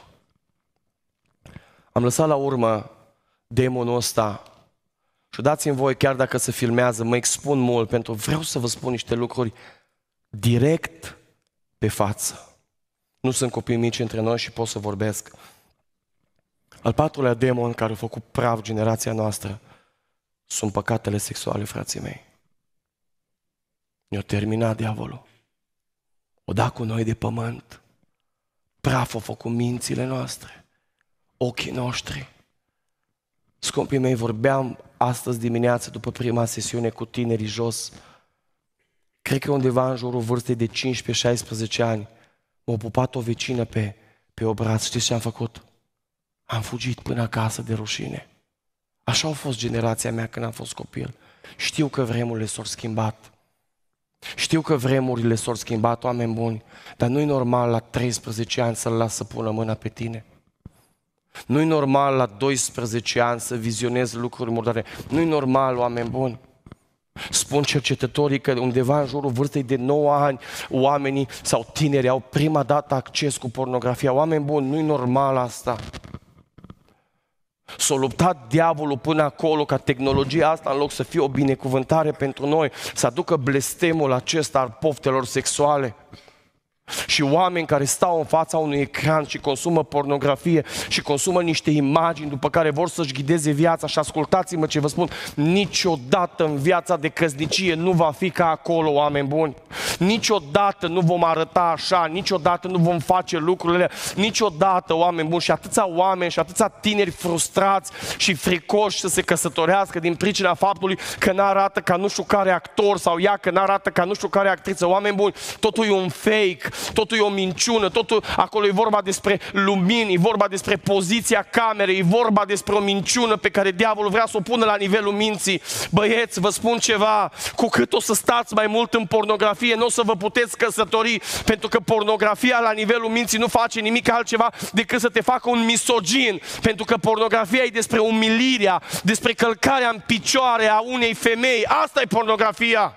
Am lăsat la urmă demonul ăsta și dați-mi voi, chiar dacă se filmează, mă expun mult pentru vreau să vă spun niște lucruri direct pe față. Nu sunt copii mici între noi și pot să vorbesc. Al 4-lea demon care a făcut praf generația noastră sunt păcatele sexuale, frații mei. Ne-a terminat diavolul. O dat cu noi de pământ. Praf a făcut mințile noastre, ochii noștri. Scumpii mei, vorbeam astăzi dimineață după prima sesiune cu tinerii jos. Cred că undeva în jurul vârstei de 15-16 ani m-a pupat o vecină pe obraz. Știți ce am făcut? Am fugit până acasă de rușine. Așa a fost generația mea când am fost copil. Știu că vremurile s-au schimbat. Știu că vremurile s-au schimbat, oameni buni, dar nu-i normal la 13 ani să-l las să pună mâna pe tine. Nu-i normal la 12 ani să vizionezi lucruri murdare. Nu-i normal, oameni buni. Spun cercetătorii că undeva în jurul vârstei de 9 ani oamenii sau tineri au prima dată acces cu pornografia. Oameni buni, nu-i normal asta. S-a luptat diavolul până acolo ca tehnologia asta, în loc să fie o binecuvântare pentru noi, să aducă blestemul acesta al poftelor sexuale. Și oameni care stau în fața unui ecran și consumă pornografie și consumă niște imagini după care vor să-și ghideze viața. Și ascultați-mă ce vă spun, niciodată în viața de căsnicie nu va fi ca acolo, oameni buni. Niciodată nu vom arăta așa, niciodată nu vom face lucrurile, niciodată, oameni buni. Și atâția oameni și atâția tineri frustrați și fricoși să se căsătorească din pricina faptului că n-arată ca nu știu care actor sau ea că n-arată ca nu știu care actriță. Oameni buni, totul e un fake. totul e o minciună, totul acolo e vorba despre lumini, e vorba despre poziția camerei, e vorba despre o minciună pe care diavolul vrea să o pună la nivelul minții. Băieți, vă spun ceva, cu cât o să stați mai mult în pornografie, nu o să vă puteți căsători, pentru că pornografia la nivelul minții nu face nimic altceva decât să te facă un misogin, pentru că pornografia e despre umilirea, despre călcarea în picioare a unei femei. Asta e pornografia.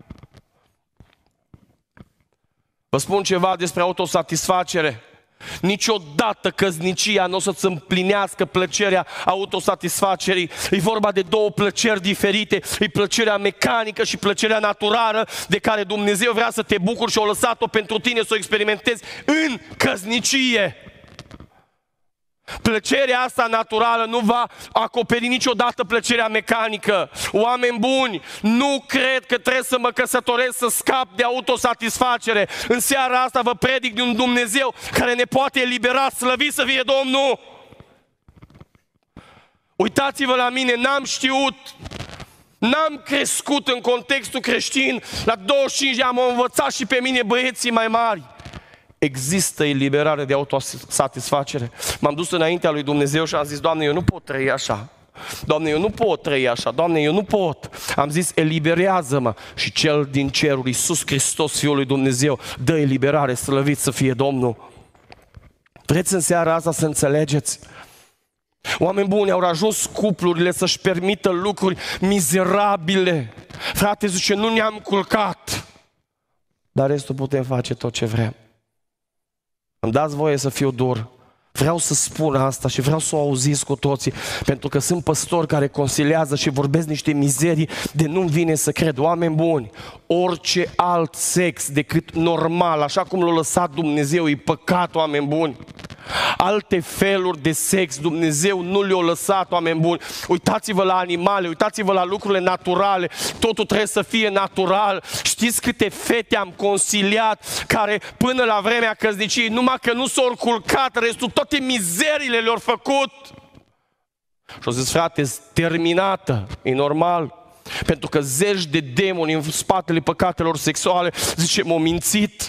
Vă spun ceva despre autosatisfacere. Niciodată căsnicia nu o să-ți împlinească plăcerea autosatisfacerii. E vorba de două plăceri diferite. E plăcerea mecanică și plăcerea naturală de care Dumnezeu vrea să te bucuri și a lăsat-o pentru tine să o experimentezi în căsnicie. Plăcerea asta naturală nu va acoperi niciodată plăcerea mecanică. Oameni buni, nu cred că trebuie să mă căsătoresc să scap de autosatisfacere. În seara asta vă predic de un Dumnezeu care ne poate elibera, slăvit să fie Domnul. Uitați-vă la mine, n-am știut, n-am crescut în contextul creștin. La 25 de ani am învățat și pe mine băieții mai mari. Există eliberare de autosatisfacere. M-am dus înaintea lui Dumnezeu și am zis: Doamne, eu nu pot trăi așa. Doamne, eu nu pot trăi așa. Doamne, eu nu pot. Am zis: eliberează-mă. Și Cel din ceruri, Iisus Hristos, Fiul lui Dumnezeu, dă eliberare, slăvit să fie Domnul. Vreți în seara asta să înțelegeți? Oameni buni, au ajuns cuplurile să-și permită lucruri mizerabile. Frate, zice, nu ne-am culcat, dar restul putem face tot ce vrem. Îmi dați voie să fiu dur. Vreau să spun asta și vreau să o auziți cu toții, pentru că sunt păstori care consiliază și vorbesc niște mizerii de nu-mi vine să cred. Oameni buni, orice alt sex decât normal, așa cum l-a lăsat Dumnezeu, e păcat, oameni buni. Alte feluri de sex Dumnezeu nu le-a lăsat, oameni buni. Uitați-vă la animale, uitați-vă la lucrurile naturale, totul trebuie să fie natural. Știți câte fete am consiliat care până la vremea căsniciei, numai că nu s-au culcat, restul toate mizerile le-au făcut. Și au zis: frate, terminată, e normal. Pentru că zeci de demoni în spatele păcatelor sexuale, zice, m-au mințit.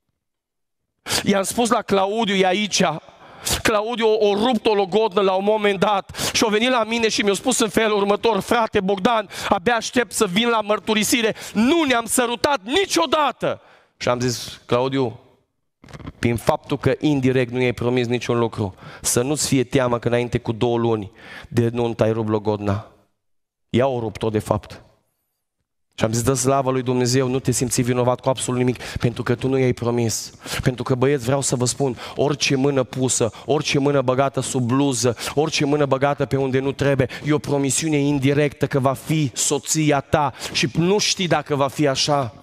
I-am spus la Claudiu, e aici. Claudiu o rupt o logodnă la un moment dat și a venit la mine și mi-a spus în felul următor: frate Bogdan, abia aștept să vin la mărturisire, nu ne-am sărutat niciodată. Și am zis: Claudiu, prin faptul că indirect nu i-ai promis niciun lucru, să nu-ți fie teamă că înainte cu 2 luni de nuntă ai rupt logodna. Ea o rupt-o de fapt. Și am zis: dă slavă lui Dumnezeu, nu te simți vinovat cu absolut nimic, pentru că tu nu i-ai promis. Pentru că, băieți, vreau să vă spun, orice mână pusă, orice mână băgată sub bluză, orice mână băgată pe unde nu trebuie, e o promisiune indirectă că va fi soția ta și nu știi dacă va fi așa.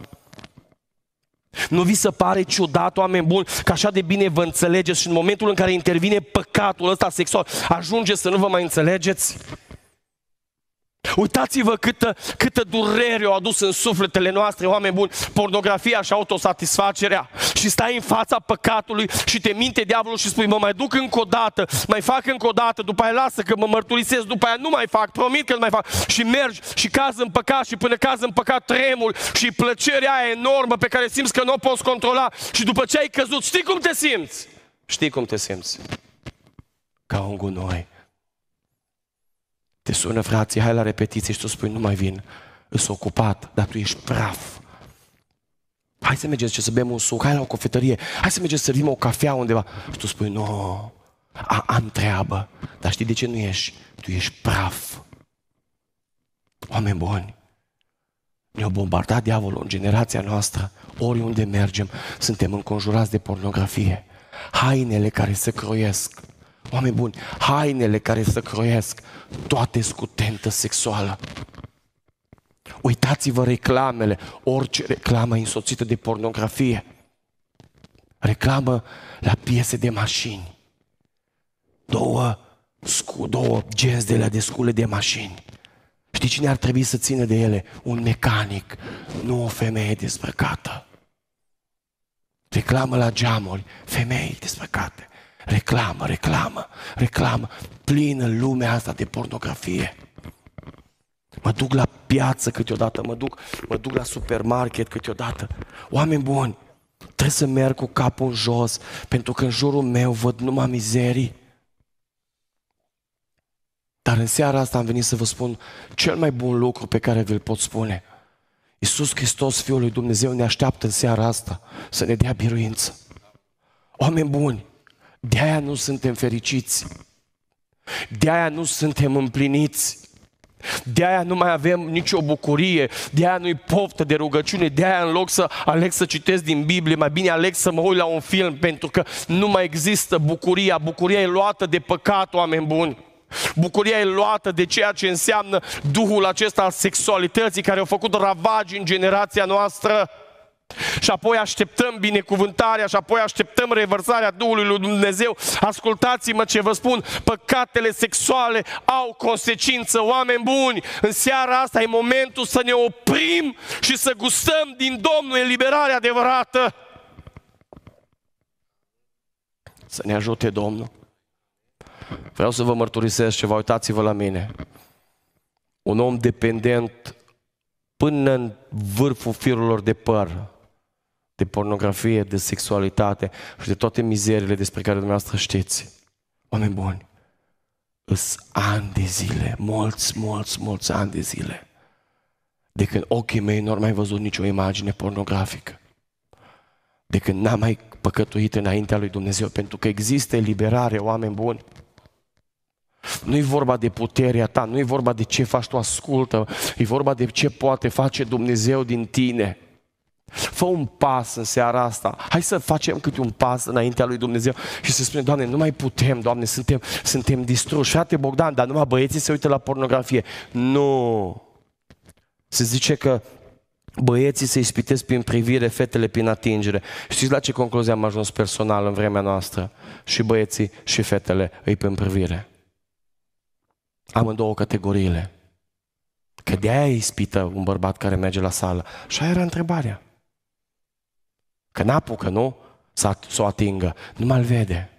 Nu vi se pare ciudat, oameni buni, că așa de bine vă înțelegeți și în momentul în care intervine păcatul ăsta sexual, ajunge să nu vă mai înțelegeți? Uitați-vă câtă durere o adus în sufletele noastre, oameni buni, pornografia și autosatisfacerea. Și stai în fața păcatului și te minte diavolul și spui: mă mai duc încă o dată, mai fac încă o dată, după aia lasă că mă mărturisesc, după aia nu mai fac, promit că nu mai fac. Și mergi și cazi în păcat și până cazi în păcat tremuri și plăcerea aia enormă pe care simți că nu o poți controla. Și după ce ai căzut, știi cum te simți? Știi cum te simți? Ca un gunoi. Te sună frații, hai la repetiție și tu spui: nu mai vin, îs ocupat, dar tu ești praf. Hai să mergem să bem un suc, hai la o cofetărie, hai să mergem să servim o cafea undeva. Și tu spui: nu, am treabă, dar știi de ce nu ești? Tu ești praf. Oameni buni, ne-a bombardat diavolul în generația noastră, oriunde mergem, suntem înconjurați de pornografie. Hainele care se croiesc. Oameni buni, hainele care se croiesc, toate cu tentă sexuală. Uitați-vă reclamele, orice reclamă însoțită de pornografie. Reclamă la piese de mașini. Două genți de la de scule de mașini. Știi cine ar trebui să țină de ele? Un mecanic, nu o femeie dezbrăcată. Reclamă la geamuri, femei dezbrăcate. Reclamă, plină lumea asta de pornografie. Mă duc la piață câteodată, mă duc la supermarket câteodată. Oameni buni, Trebuie să merg cu capul în jos, pentru că în jurul meu văd numai mizerii. Dar în seara asta am venit să vă spun cel mai bun lucru pe care vi-l pot spune. Iisus Hristos, Fiul lui Dumnezeu, ne așteaptă în seara asta să ne dea biruință. Oameni buni, de-aia nu suntem fericiți. De-aia nu suntem împliniți. De-aia nu mai avem nicio bucurie, de-aia nu-i poftă de rugăciune, de-aia în loc să aleg să citesc din Biblie, mai bine aleg să mă uit la un film, pentru că nu mai există bucuria. Bucuria e luată de păcat, oameni buni. Bucuria e luată de ceea ce înseamnă duhul acesta al sexualității care a făcut ravagi în generația noastră. Și apoi așteptăm binecuvântarea și apoi așteptăm revărsarea Duhului lui Dumnezeu. Ascultați-mă ce vă spun, păcatele sexuale au consecință, oameni buni. În seara asta e momentul să ne oprim și să gustăm din Domnul eliberarea adevărată. Să ne ajute Domnul. Vreau să vă mărturisesc ceva, uitați-vă la mine. Un om dependent până în vârful firurilor de păr, de pornografie, de sexualitate și de toate mizerile despre care dumneavoastră știți. Oameni buni, îs ani de zile, mulți ani de zile, de când ochii mei nu au mai văzut nicio imagine pornografică, de când n-am mai păcătuit înaintea lui Dumnezeu, pentru că există eliberare, oameni buni. Nu-i vorba de puterea ta, nu-i vorba de ce faci tu, ascultă, e vorba de ce poate face Dumnezeu din tine. Fă un pas în seara asta, hai să facem câte un pas înaintea lui Dumnezeu și să spunem, Doamne, nu mai putem, Doamne, suntem distruși. Frate Bogdan, dar numai băieții se uită la pornografie. Nu! Se zice că băieții se ispitesc prin privire, fetele prin atingere. Știți la ce concluzie am ajuns personal în vremea noastră? Și băieții și fetele îi prin privire. Amândouă categoriile. Că de-aia ispită un bărbat care merge la sală. Și aia era întrebarea. Că n-apucă, nu? Să o atingă. Nu mai-l vede.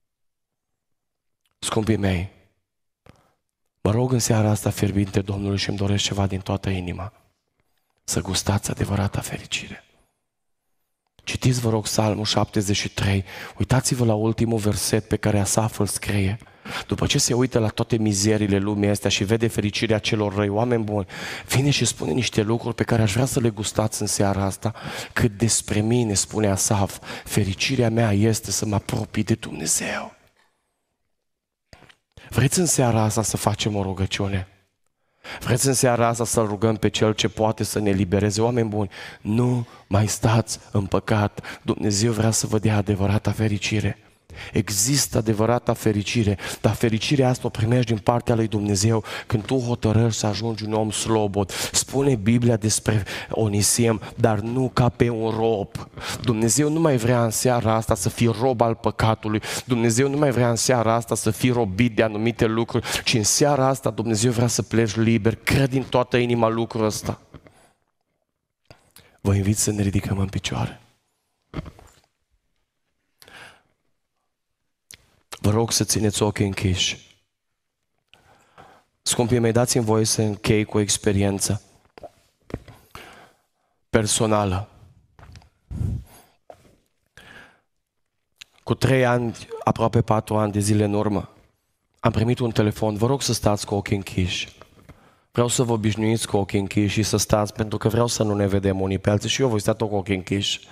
Scumpii mei, mă rog în seara asta fierbinte Domnului și îmi doresc ceva din toată inima. Să gustați adevărata fericire. Citiți, vă rog, Psalmul 73. Uitați-vă la ultimul verset pe care Asaf îl scrie. După ce se uită la toate mizerile lumii astea și vede fericirea celor răi, oameni buni, vine și spune niște lucruri pe care aș vrea să le gustați în seara asta. Cât despre mine, spune Asaf, fericirea mea este să mă apropii de Dumnezeu. Vreți în seara asta să facem o rugăciune? Vreți în seara asta să-L rugăm pe Cel ce poate să ne libereze? Oameni buni, nu mai stați în păcat. Dumnezeu vrea să vă dea adevărata fericire. Există adevărata fericire, dar fericirea asta o primești din partea lui Dumnezeu când tu hotărăști să ajungi un om slobod. Spune Biblia despre Onisim, dar nu ca pe un rob. Dumnezeu nu mai vrea în seara asta să fii rob al păcatului. Dumnezeu nu mai vrea în seara asta să fii robit de anumite lucruri, ci în seara asta Dumnezeu vrea să pleci liber. Cred din toată inima lucrul ăsta. Vă invit să ne ridicăm în picioare. Vă rog să țineți ochii închiși. Scumpii mei, dați-mi voie să închei cu o experiență personală. Cu 3 ani, aproape 4 ani de zile în urmă, am primit un telefon. Vă rog să stați cu ochii închiși. Vreau să vă obișnuiți cu ochii închiși și să stați, pentru că vreau să nu ne vedem unii pe alții și eu voi sta tot cu ochii închiși.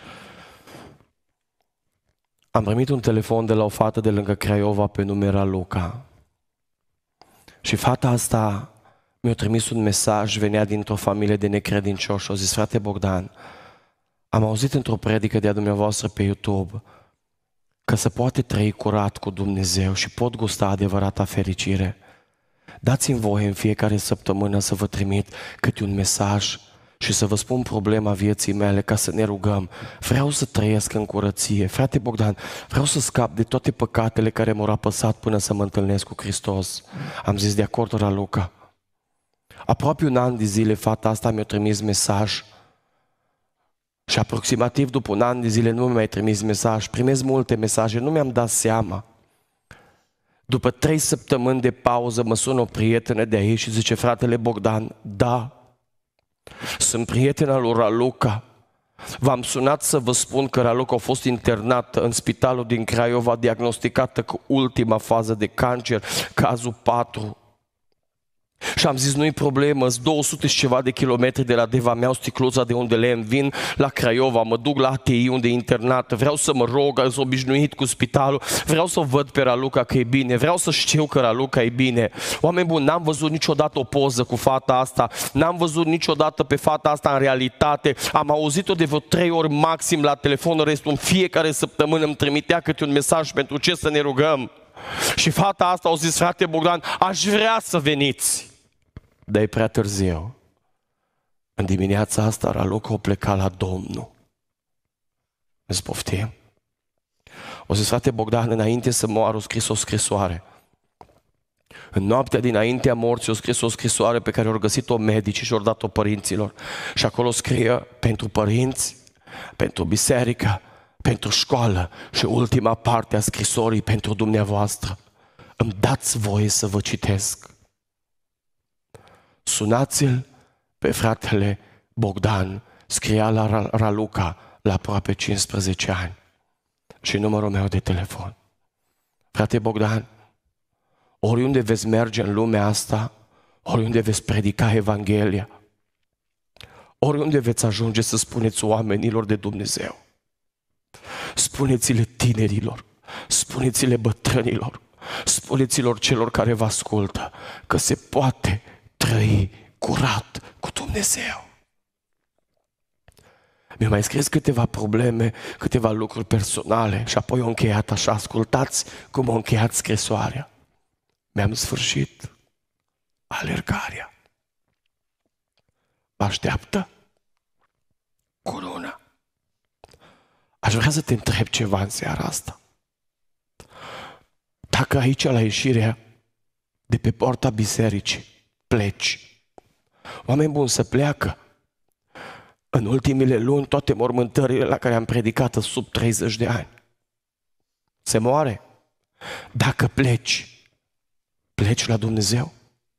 Am primit un telefon de la o fată de lângă Craiova pe nume Luca. Și fata asta mi-a trimis un mesaj, venea dintr-o familie de necredincioși și a zis, frate Bogdan, am auzit într-o predică de-a dumneavoastră pe YouTube că se poate trăi curat cu Dumnezeu și pot gusta adevărata fericire. Dați-mi voie în fiecare săptămână să vă trimit câte un mesaj și să vă spun problema vieții mele ca să ne rugăm. Vreau să trăiesc în curăție. Frate Bogdan, vreau să scap de toate păcatele care m-au apăsat până să mă întâlnesc cu Hristos. Am zis de acord, Raluca. Aproape un an de zile fata asta mi-a trimis mesaj și aproximativ după un an de zile nu mi-a mai trimis mesaj. Primesc multe mesaje, nu mi-am dat seama. După 3 săptămâni de pauză mă sună o prietenă de aici și zice, fratele Bogdan, da, sunt prietena lui Raluca V-am sunat să vă spun că Raluca a fost internată în spitalul din Craiova, diagnosticată cu ultima fază de cancer, cazul 4. Și am zis, nu-i problemă, 200 și ceva de kilometri de la Deva, mi-au sticluța de unde le vin la Craiova, mă duc la ATI unde e internată, vreau să mă rog, sunt obișnuit cu spitalul, vreau să o văd pe Raluca că e bine, vreau să știu că Raluca e bine. Oameni buni, n-am văzut niciodată o poză cu fata asta, n-am văzut niciodată pe fata asta în realitate, am auzit-o de vreo 3 ori maxim la telefon, restul în fiecare săptămână îmi trimitea câte un mesaj pentru ce să ne rugăm. Și fata asta a zis, frate Bogdan, aș vrea să veniți. Dar e prea târziu. În dimineața asta Raluca a plecat la Domnul. Îți poftim? O zis, frate Bogdan, înainte să moară, a scris o scrisoare. În noaptea dinaintea morții a scris o scrisoare pe care au găsit-o medicii și au dat-o părinților. Și acolo scrie pentru părinți, pentru biserică, pentru școală și ultima parte a scrisorii pentru dumneavoastră. Îmi dați voie să vă citesc. Sunați-l pe fratele Bogdan, scria la Raluca la aproape 15 ani. Și numărul meu de telefon. Frate Bogdan, oriunde veți merge în lumea asta, oriunde veți predica Evanghelia, oriunde veți ajunge să spuneți oamenilor de Dumnezeu, spuneți-le tinerilor, spuneți-le bătrânilor, spuneți-lor celor care vă ascultă că se poate trăi curat cu Dumnezeu. Mi-a mai scris câteva probleme, câteva lucruri personale și apoi au încheiat așa. Ascultați cum au încheiat scrisoarea. Mi-am sfârșit alergarea. Mă așteaptă corona. Aș vrea să te întreb ceva în seara asta. Dacă aici la ieșirea de pe poarta bisericii pleci, oameni buni să pleacă. În ultimile luni, toate mormântările la care am predicat sub 30 de ani. Se moare. Dacă pleci, pleci la Dumnezeu.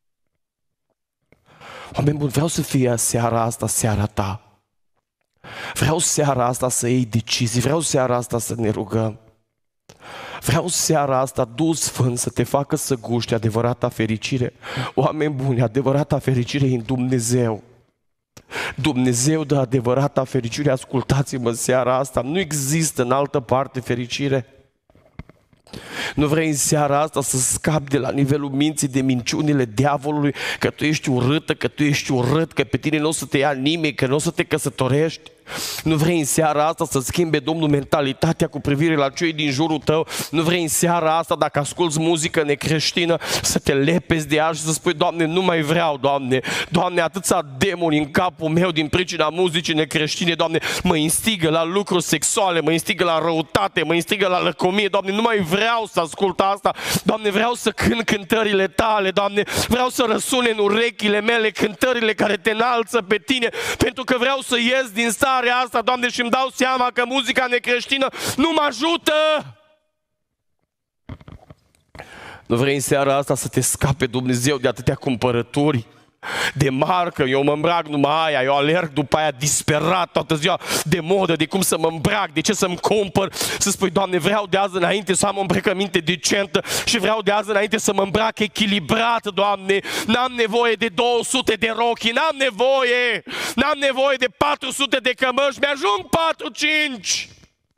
Oameni buni, vreau să fie seara asta, seara ta. Vreau seara asta să iei decizii, vreau seara asta să ne rugăm. Vreau seara asta, Duhul Sfânt, să te facă să guști adevărata fericire. Oameni buni, adevărata fericire e în Dumnezeu. Dumnezeu dă adevărata fericire, ascultați-mă în seara asta, nu există în altă parte fericire. Nu vrei în seara asta să scapi de la nivelul minții de minciunile diavolului, că tu ești urâtă, că tu ești urât, că pe tine nu o să te ia nimeni, că nu o să te căsătorești? Nu vrei în seara asta să schimbe Domnul mentalitatea cu privire la cei din jurul tău? Nu vrei în seara asta, dacă asculți muzică necreștină, să te lepezi de ea și să spui, Doamne, nu mai vreau, Doamne. Doamne, atâția demoni în capul meu din pricina muzicii necreștine, Doamne, mă instigă la lucruri sexuale, mă instigă la răutate, mă instigă la lăcomie, Doamne, nu mai vreau să ascult asta. Doamne, vreau să cânt cântările Tale, Doamne, vreau să răsune în urechile mele cântările care te înalță pe Tine, pentru că vreau să ies din starea asta, Doamne, și îmi dau seama că muzica necreștină nu mă ajută. Nu vrei în seara asta să te scape Dumnezeu de atâtea cumpărături de marcă? Eu mă îmbrac numai aia, eu alerg după aia disperat toată ziua de modă, de cum să mă îmbrac, de ce să-mi cumpăr. Să spui, Doamne, vreau de azi înainte să am o îmbrăcăminte decentă și vreau de azi înainte să mă îmbrac echilibrat, Doamne. N-am nevoie de 200 de rochii, n-am nevoie de 400 de cămăși, mi-ajung 4-5.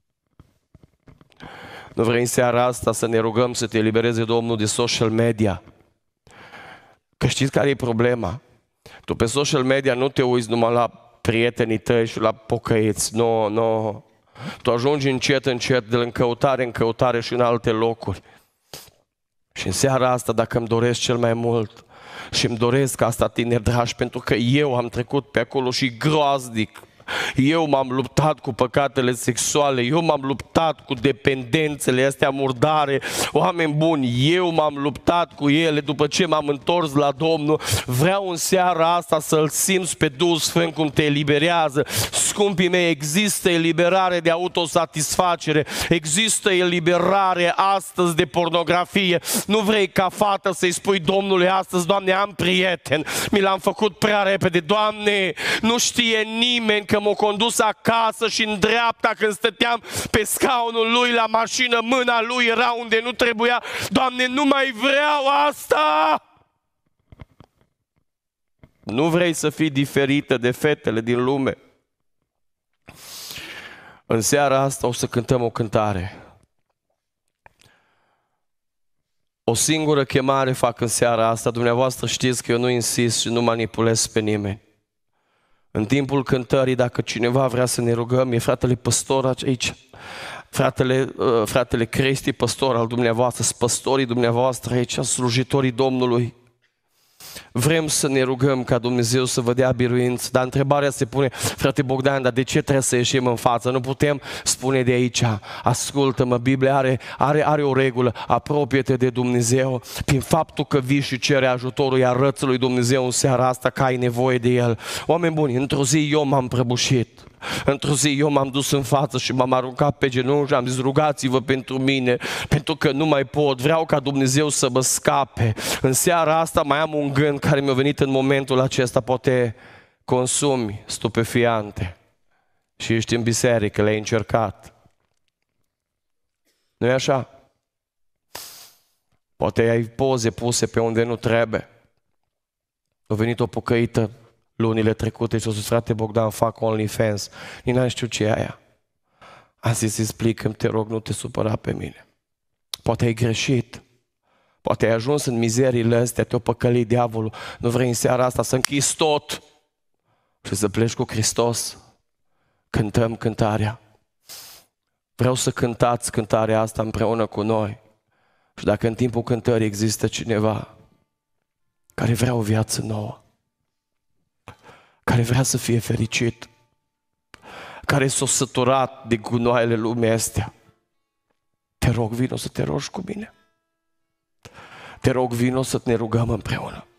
Nu vrei în seara asta să ne rugăm să te elibereze Domnul de social media? Că știți care e problema? Tu pe social media nu te uiți numai la prietenii tăi și la pocăiți. Nu. Tu ajungi încet de în căutare și în alte locuri. Și în seara asta, dacă îmi doresc cel mai mult, și îmi doresc asta, tineri dragi, pentru că eu am trecut pe acolo și groaznic. Eu m-am luptat cu păcatele sexuale, eu m-am luptat cu dependențele astea murdare, oameni buni, eu m-am luptat cu ele după ce m-am întors la Domnul. Vreau în seara asta să-L simți pe Duhul Sfânt cum te eliberează. Scumpii mei, există eliberare de autosatisfacere, există eliberare astăzi de pornografie. Nu vrei ca fată să-i spui Domnului astăzi, Doamne, am prieten, mi l-am făcut prea repede, Doamne, nu știe nimeni că m-a condus acasă și în dreapta când stăteam pe scaunul lui la mașină, mâna lui era unde nu trebuia. Doamne, nu mai vreau asta! Nu vrei să fii diferită de fetele din lume? În seara asta o să cântăm o cântare. O singură chemare fac în seara asta. Dumneavoastră știți că eu nu insist și nu manipulez pe nimeni. În timpul cântării, dacă cineva vrea să ne rugăm, e fratele păstor aici, fratele Cristi, păstor al dumneavoastră, sunt păstorii dumneavoastră aici, slujitorii Domnului. Vrem să ne rugăm ca Dumnezeu să vă dea biruință, dar întrebarea se pune, frate Bogdan, dar de ce trebuie să ieșim în față? Nu putem spune de aici, ascultă-mă, Biblia are o regulă, apropie-te de Dumnezeu, prin faptul că vii și cere ajutorul, îi arăți lui Dumnezeu în seara asta că ai nevoie de El. Oameni buni, într-o zi eu m-am prăbușit. Într-o zi eu m-am dus în față și m-am aruncat pe genunchi și am zis, rugați-vă pentru mine, pentru că nu mai pot, vreau ca Dumnezeu să mă scape. În seara asta mai am un gând care mi-a venit în momentul acesta, poate consumi stupefiante și ești în biserică, le-ai încercat. Nu-i așa? Poate ai poze puse pe unde nu trebuie. A venit o pocăită lunile trecute și o zis, frate Bogdan, fac OnlyFans. Nici n-am știut ce e aia. Am zis, explică-mi, te rog, nu te supăra pe mine. Poate ai greșit. Poate ai ajuns în mizeriile astea, te-o păcălit diavolul. Nu vrei în seara asta să închizi tot și să pleci cu Hristos. Cântăm cântarea. Vreau să cântați cântarea asta împreună cu noi. Și dacă în timpul cântării există cineva care vrea o viață nouă, care vrea să fie fericit, care s-a săturat de gunoaiele lumii astea, te rog, vino să te rogi cu mine. Te rog, vino să ne rugăm împreună.